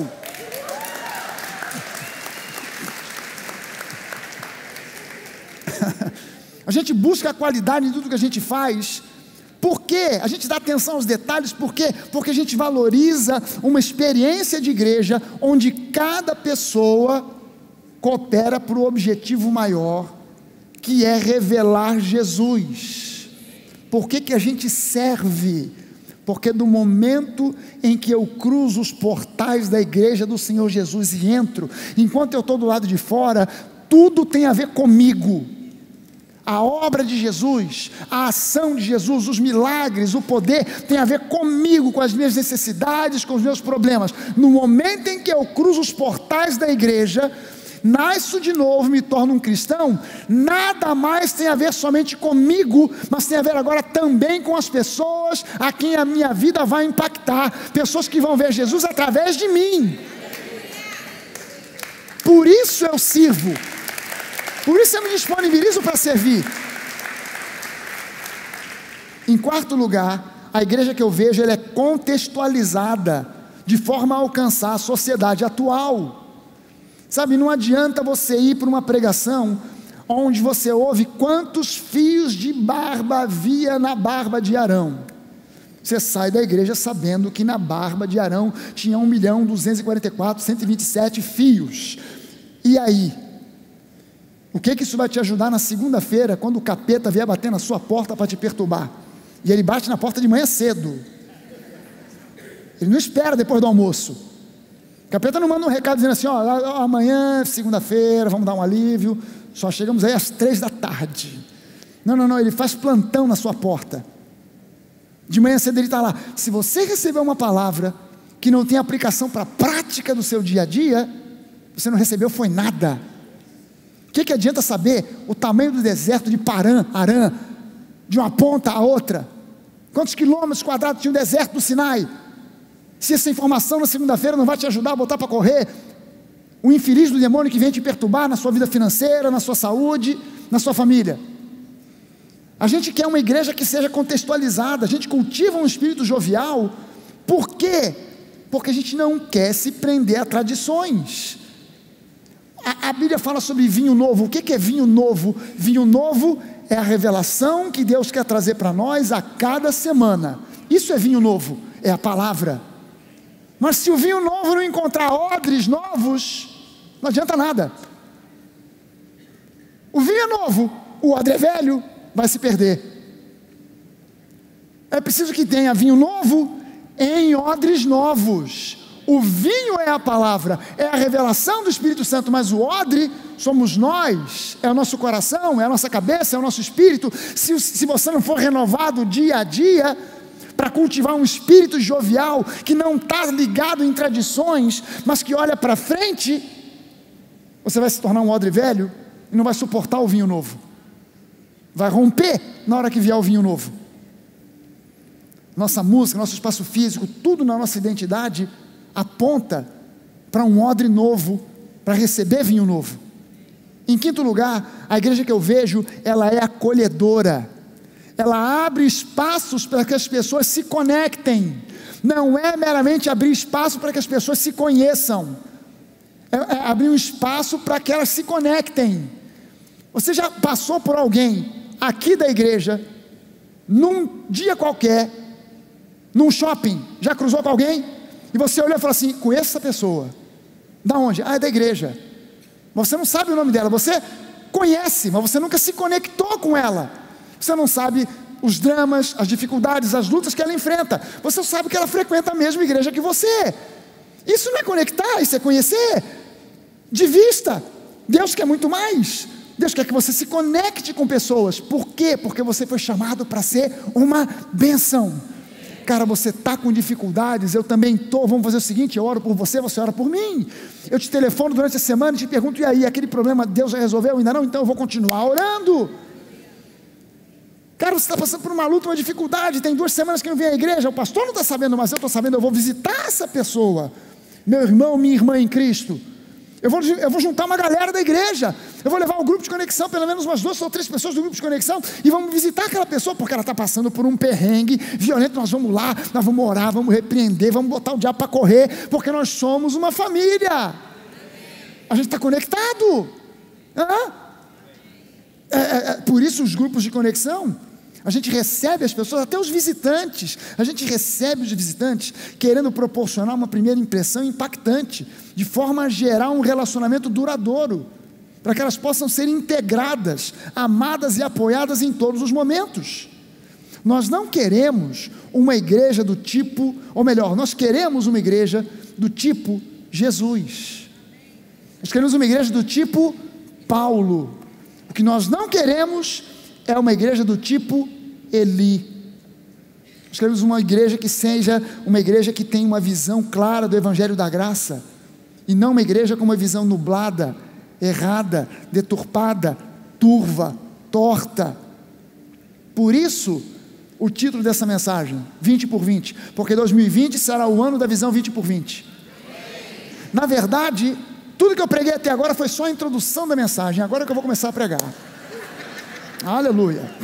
A gente busca a qualidade em tudo que a gente faz. Por quê? A gente dá atenção aos detalhes, por quê? Porque a gente valoriza uma experiência de igreja, onde cada pessoa coopera para o objetivo maior, que é revelar Jesus. Por que a gente serve? Porque do momento em que eu cruzo os portais da igreja do Senhor Jesus e entro, enquanto eu estou do lado de fora, tudo tem a ver comigo. A obra de Jesus, a ação de Jesus, os milagres, o poder, tem a ver comigo, com as minhas necessidades, com os meus problemas. No momento em que eu cruzo os portais da igreja, nasço de novo, me torno um cristão, nada mais tem a ver somente comigo, mas tem a ver agora também com as pessoas a quem a minha vida vai impactar, pessoas que vão ver Jesus através de mim. Por isso eu sirvo. Por isso eu me disponibilizo para servir. Em quarto lugar, a igreja que eu vejo, ela é contextualizada, de forma a alcançar a sociedade atual. Sabe, não adianta você ir para uma pregação, onde você ouve quantos fios de barba havia na barba de Arão. Você sai da igreja sabendo que na barba de Arão tinha 1.244.127 fios. E aí? O que isso vai te ajudar na segunda-feira, quando o capeta vier bater na sua porta para te perturbar? E ele bate na porta de manhã cedo. Ele não espera depois do almoço. O capeta não manda um recado dizendo assim, amanhã, segunda-feira, vamos dar um alívio, só chegamos aí às 3 da tarde. Não, ele faz plantão na sua porta. De manhã cedo ele está lá. Se você receber uma palavra que não tem aplicação para a prática do seu dia a dia, você não recebeu foi nada. O que adianta saber o tamanho do deserto de Arã, de uma ponta a outra? Quantos quilômetros quadrados tinha o deserto do Sinai? Se essa informação na segunda-feira não vai te ajudar a botar para correr, o infeliz do demônio que vem te perturbar na sua vida financeira, na sua saúde, na sua família. A gente quer uma igreja que seja contextualizada, a gente cultiva um espírito jovial. Por quê? Porque a gente não quer se prender a tradições. A Bíblia fala sobre vinho novo. O que é vinho novo? Vinho novo é a revelação que Deus quer trazer para nós a cada semana. Isso é vinho novo, é a palavra. Mas se o vinho novo não encontrar odres novos, não adianta nada. O vinho é novo, o odre é velho, vai se perder. É preciso que tenha vinho novo em odres novos. O vinho é a palavra, é a revelação do Espírito Santo, mas o odre somos nós, é o nosso coração, é a nossa cabeça, é o nosso espírito. Se você não for renovado dia a dia, para cultivar um espírito jovial, que não está ligado em tradições, mas que olha para frente, você vai se tornar um odre velho, e não vai suportar o vinho novo, vai romper na hora que vier o vinho novo. Nossa música, nosso espaço físico, tudo na nossa identidade aponta para um odre novo, para receber vinho novo. Em quinto lugar, a igreja que eu vejo, ela é acolhedora, ela abre espaços para que as pessoas se conectem, não é meramente abrir espaço para que as pessoas se conheçam, é abrir um espaço para que elas se conectem. Você já passou por alguém aqui da igreja, num dia qualquer, num shopping, já cruzou com alguém? E você olhou e falou assim: conheço essa pessoa. Da onde? Ah, é da igreja. Você não sabe o nome dela, você conhece, mas você nunca se conectou com ela. Você não sabe os dramas, as dificuldades, as lutas que ela enfrenta. Você sabe que ela frequenta a mesma igreja que você. Isso não é conectar, isso é conhecer. De vista. Deus quer muito mais. Deus quer que você se conecte com pessoas. Por quê? Porque você foi chamado para ser uma bênção. Cara, você está com dificuldades, eu também estou. Vamos fazer o seguinte: eu oro por você, você ora por mim. Eu te telefono durante a semana e te pergunto: e aí, aquele problema Deus já resolveu? Ainda não? Então eu vou continuar orando. Cara, você está passando por uma luta, uma dificuldade, tem 2 semanas que não vem à igreja, o pastor não está sabendo, mas eu estou sabendo. Eu vou visitar essa pessoa, meu irmão, minha irmã em Cristo. Eu vou juntar uma galera da igreja, eu vou levar um grupo de conexão, pelo menos umas 2 ou 3 pessoas do grupo de conexão, e vamos visitar aquela pessoa, porque ela está passando por um perrengue violento. Nós vamos lá, nós vamos orar, vamos repreender, vamos botar o diabo para correr, porque nós somos uma família, a gente está conectado. Por isso os grupos de conexão, a gente recebe as pessoas, até os visitantes, a gente recebe os visitantes querendo proporcionar uma primeira impressão impactante, de forma a gerar um relacionamento duradouro, para que elas possam ser integradas, amadas e apoiadas em todos os momentos. Nós não queremos uma igreja do tipo, ou melhor, nós queremos uma igreja do tipo Jesus. Nós queremos uma igreja do tipo Paulo. O que nós não queremos é uma igreja do tipo Eli. Nós queremos uma igreja que seja uma igreja que tenha uma visão clara do Evangelho da Graça, e não uma igreja com uma visão nublada, errada, deturpada, turva, torta. Por isso, o título dessa mensagem, 20 por 20, porque 2020 será o ano da visão 20 por 20. Na verdade, tudo que eu preguei até agora foi só a introdução da mensagem, agora que eu vou começar a pregar. Aleluia.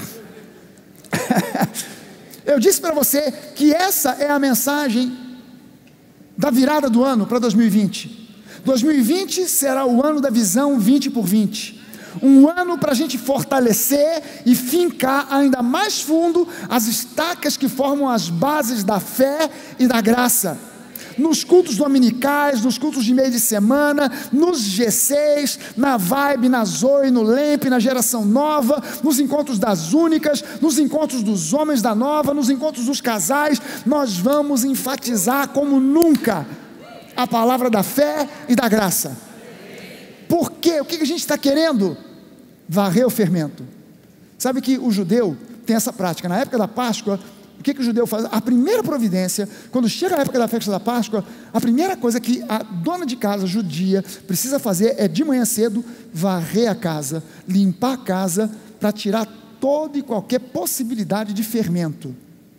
Eu disse para você que essa é a mensagem da virada do ano para 2020. 2020 será o ano da visão 20 por 20. Um ano para a gente fortalecer e fincar ainda mais fundo as estacas que formam as bases da fé e da graça. Nos cultos dominicais, nos cultos de meio de semana, nos G6, na Vibe, na Zoe, no Lemp, na Geração Nova, nos encontros das únicas, nos encontros dos homens da nova, nos encontros dos casais, nós vamos enfatizar como nunca a palavra da fé e da graça. Por quê? O que a gente está querendo? Varrer o fermento. Sabe que o judeu tem essa prática, na época da Páscoa. O que o judeu faz? A primeira providência, quando chega a época da festa da Páscoa, a primeira coisa que a dona de casa judia precisa fazer é, de manhã cedo, varrer a casa, limpar a casa, para tirar toda e qualquer possibilidade de fermento.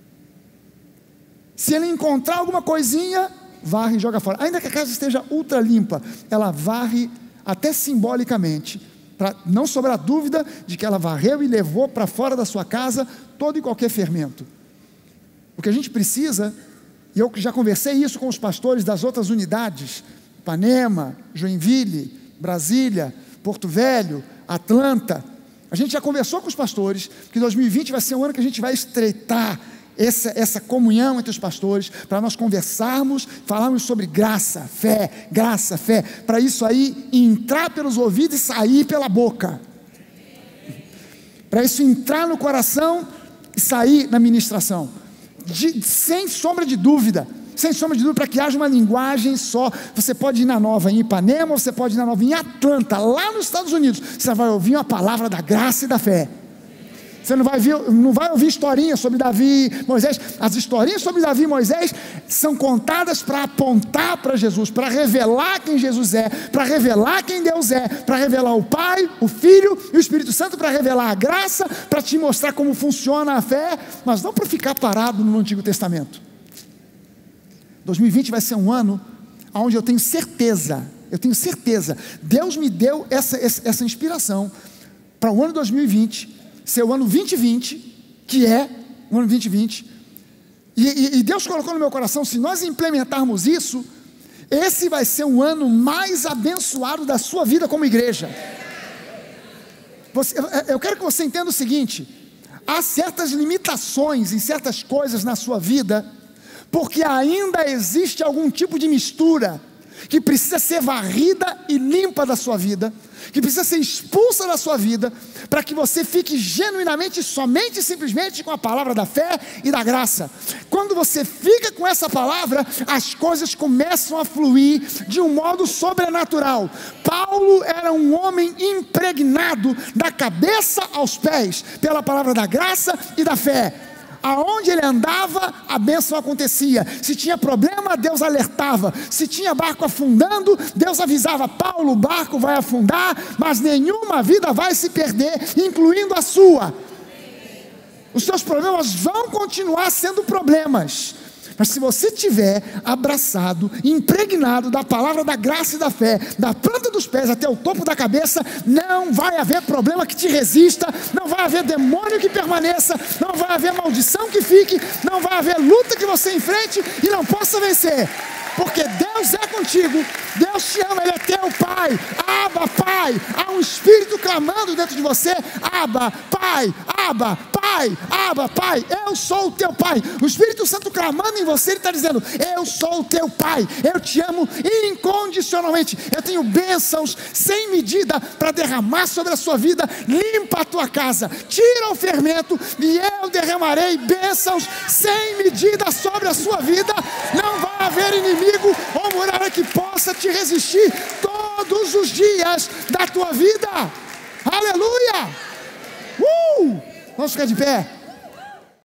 Se ele encontrar alguma coisinha, varre e joga fora. Ainda que a casa esteja ultra limpa, ela varre até simbolicamente, para não sobrar dúvida de que ela varreu e levou para fora da sua casa todo e qualquer fermento. O que a gente precisa E eu já conversei isso com os pastores das outras unidades, Ipanema, Joinville, Brasília, Porto Velho, Atlanta. A gente já conversou com os pastores que 2020 vai ser um ano que a gente vai estreitar essa comunhão entre os pastores, para nós conversarmos, falarmos sobre graça, fé, para isso aí entrar pelos ouvidos e sair pela boca, para isso entrar no coração e sair na ministração, sem sombra de dúvida, para que haja uma linguagem só. Você pode ir na nova em Ipanema, você pode ir na nova em Atlanta, lá nos Estados Unidos, você vai ouvir uma palavra da graça e da fé. Você não vai ouvir historinhas sobre Davi, Moisés. As historinhas sobre Davi e Moisés são contadas para apontar para Jesus, para revelar quem Jesus é, para revelar quem Deus é, para revelar o Pai, o Filho e o Espírito Santo, para revelar a graça, para te mostrar como funciona a fé, mas não para ficar parado no Antigo Testamento. 2020 vai ser um ano onde eu tenho certeza, Deus me deu essa inspiração para o ano 2020, ser o ano 2020, que é o ano 2020, e Deus colocou no meu coração, se nós implementarmos isso, esse vai ser o ano mais abençoado da sua vida como igreja. Eu quero que você entenda o seguinte: há certas limitações em certas coisas na sua vida, porque ainda existe algum tipo de mistura que precisa ser varrida e limpa da sua vida, que precisa ser expulsa da sua vida, para que você fique genuinamente, somente e simplesmente com a palavra da fé e da graça. Quando você fica com essa palavra, as coisas começam a fluir de um modo sobrenatural. Paulo era um homem impregnado da cabeça aos pés pela palavra da graça e da fé. Aonde ele andava, a bênção acontecia. Se tinha problema, Deus alertava. Se tinha barco afundando, Deus avisava: Paulo, o barco vai afundar, mas nenhuma vida vai se perder, incluindo a sua. Os seus problemas vão continuar sendo problemas, mas se você tiver abraçado, impregnado da palavra da graça e da fé, da planta dos pés até o topo da cabeça, não vai haver problema que te resista, não vai haver demônio que permaneça, não vai haver maldição que fique, não vai haver luta que você enfrente e não possa vencer, porque Deus é contigo, Deus te ama, Ele é teu Pai. Abba, Pai. Há um Espírito clamando dentro de você: Abba, Pai, Abba, Pai, Abba, Pai, eu sou o teu Pai. O Espírito Santo clamando em você, Ele está dizendo: eu sou o teu Pai, eu te amo incondicionalmente, eu tenho bênçãos sem medida para derramar sobre a sua vida. Limpa a tua casa, tira o fermento, e eu derramarei bênçãos sem medida sobre a sua vida. Não vai haver inimigo ou muralha que possa te resistir todos os dias da tua vida. Aleluia! Vamos ficar de pé.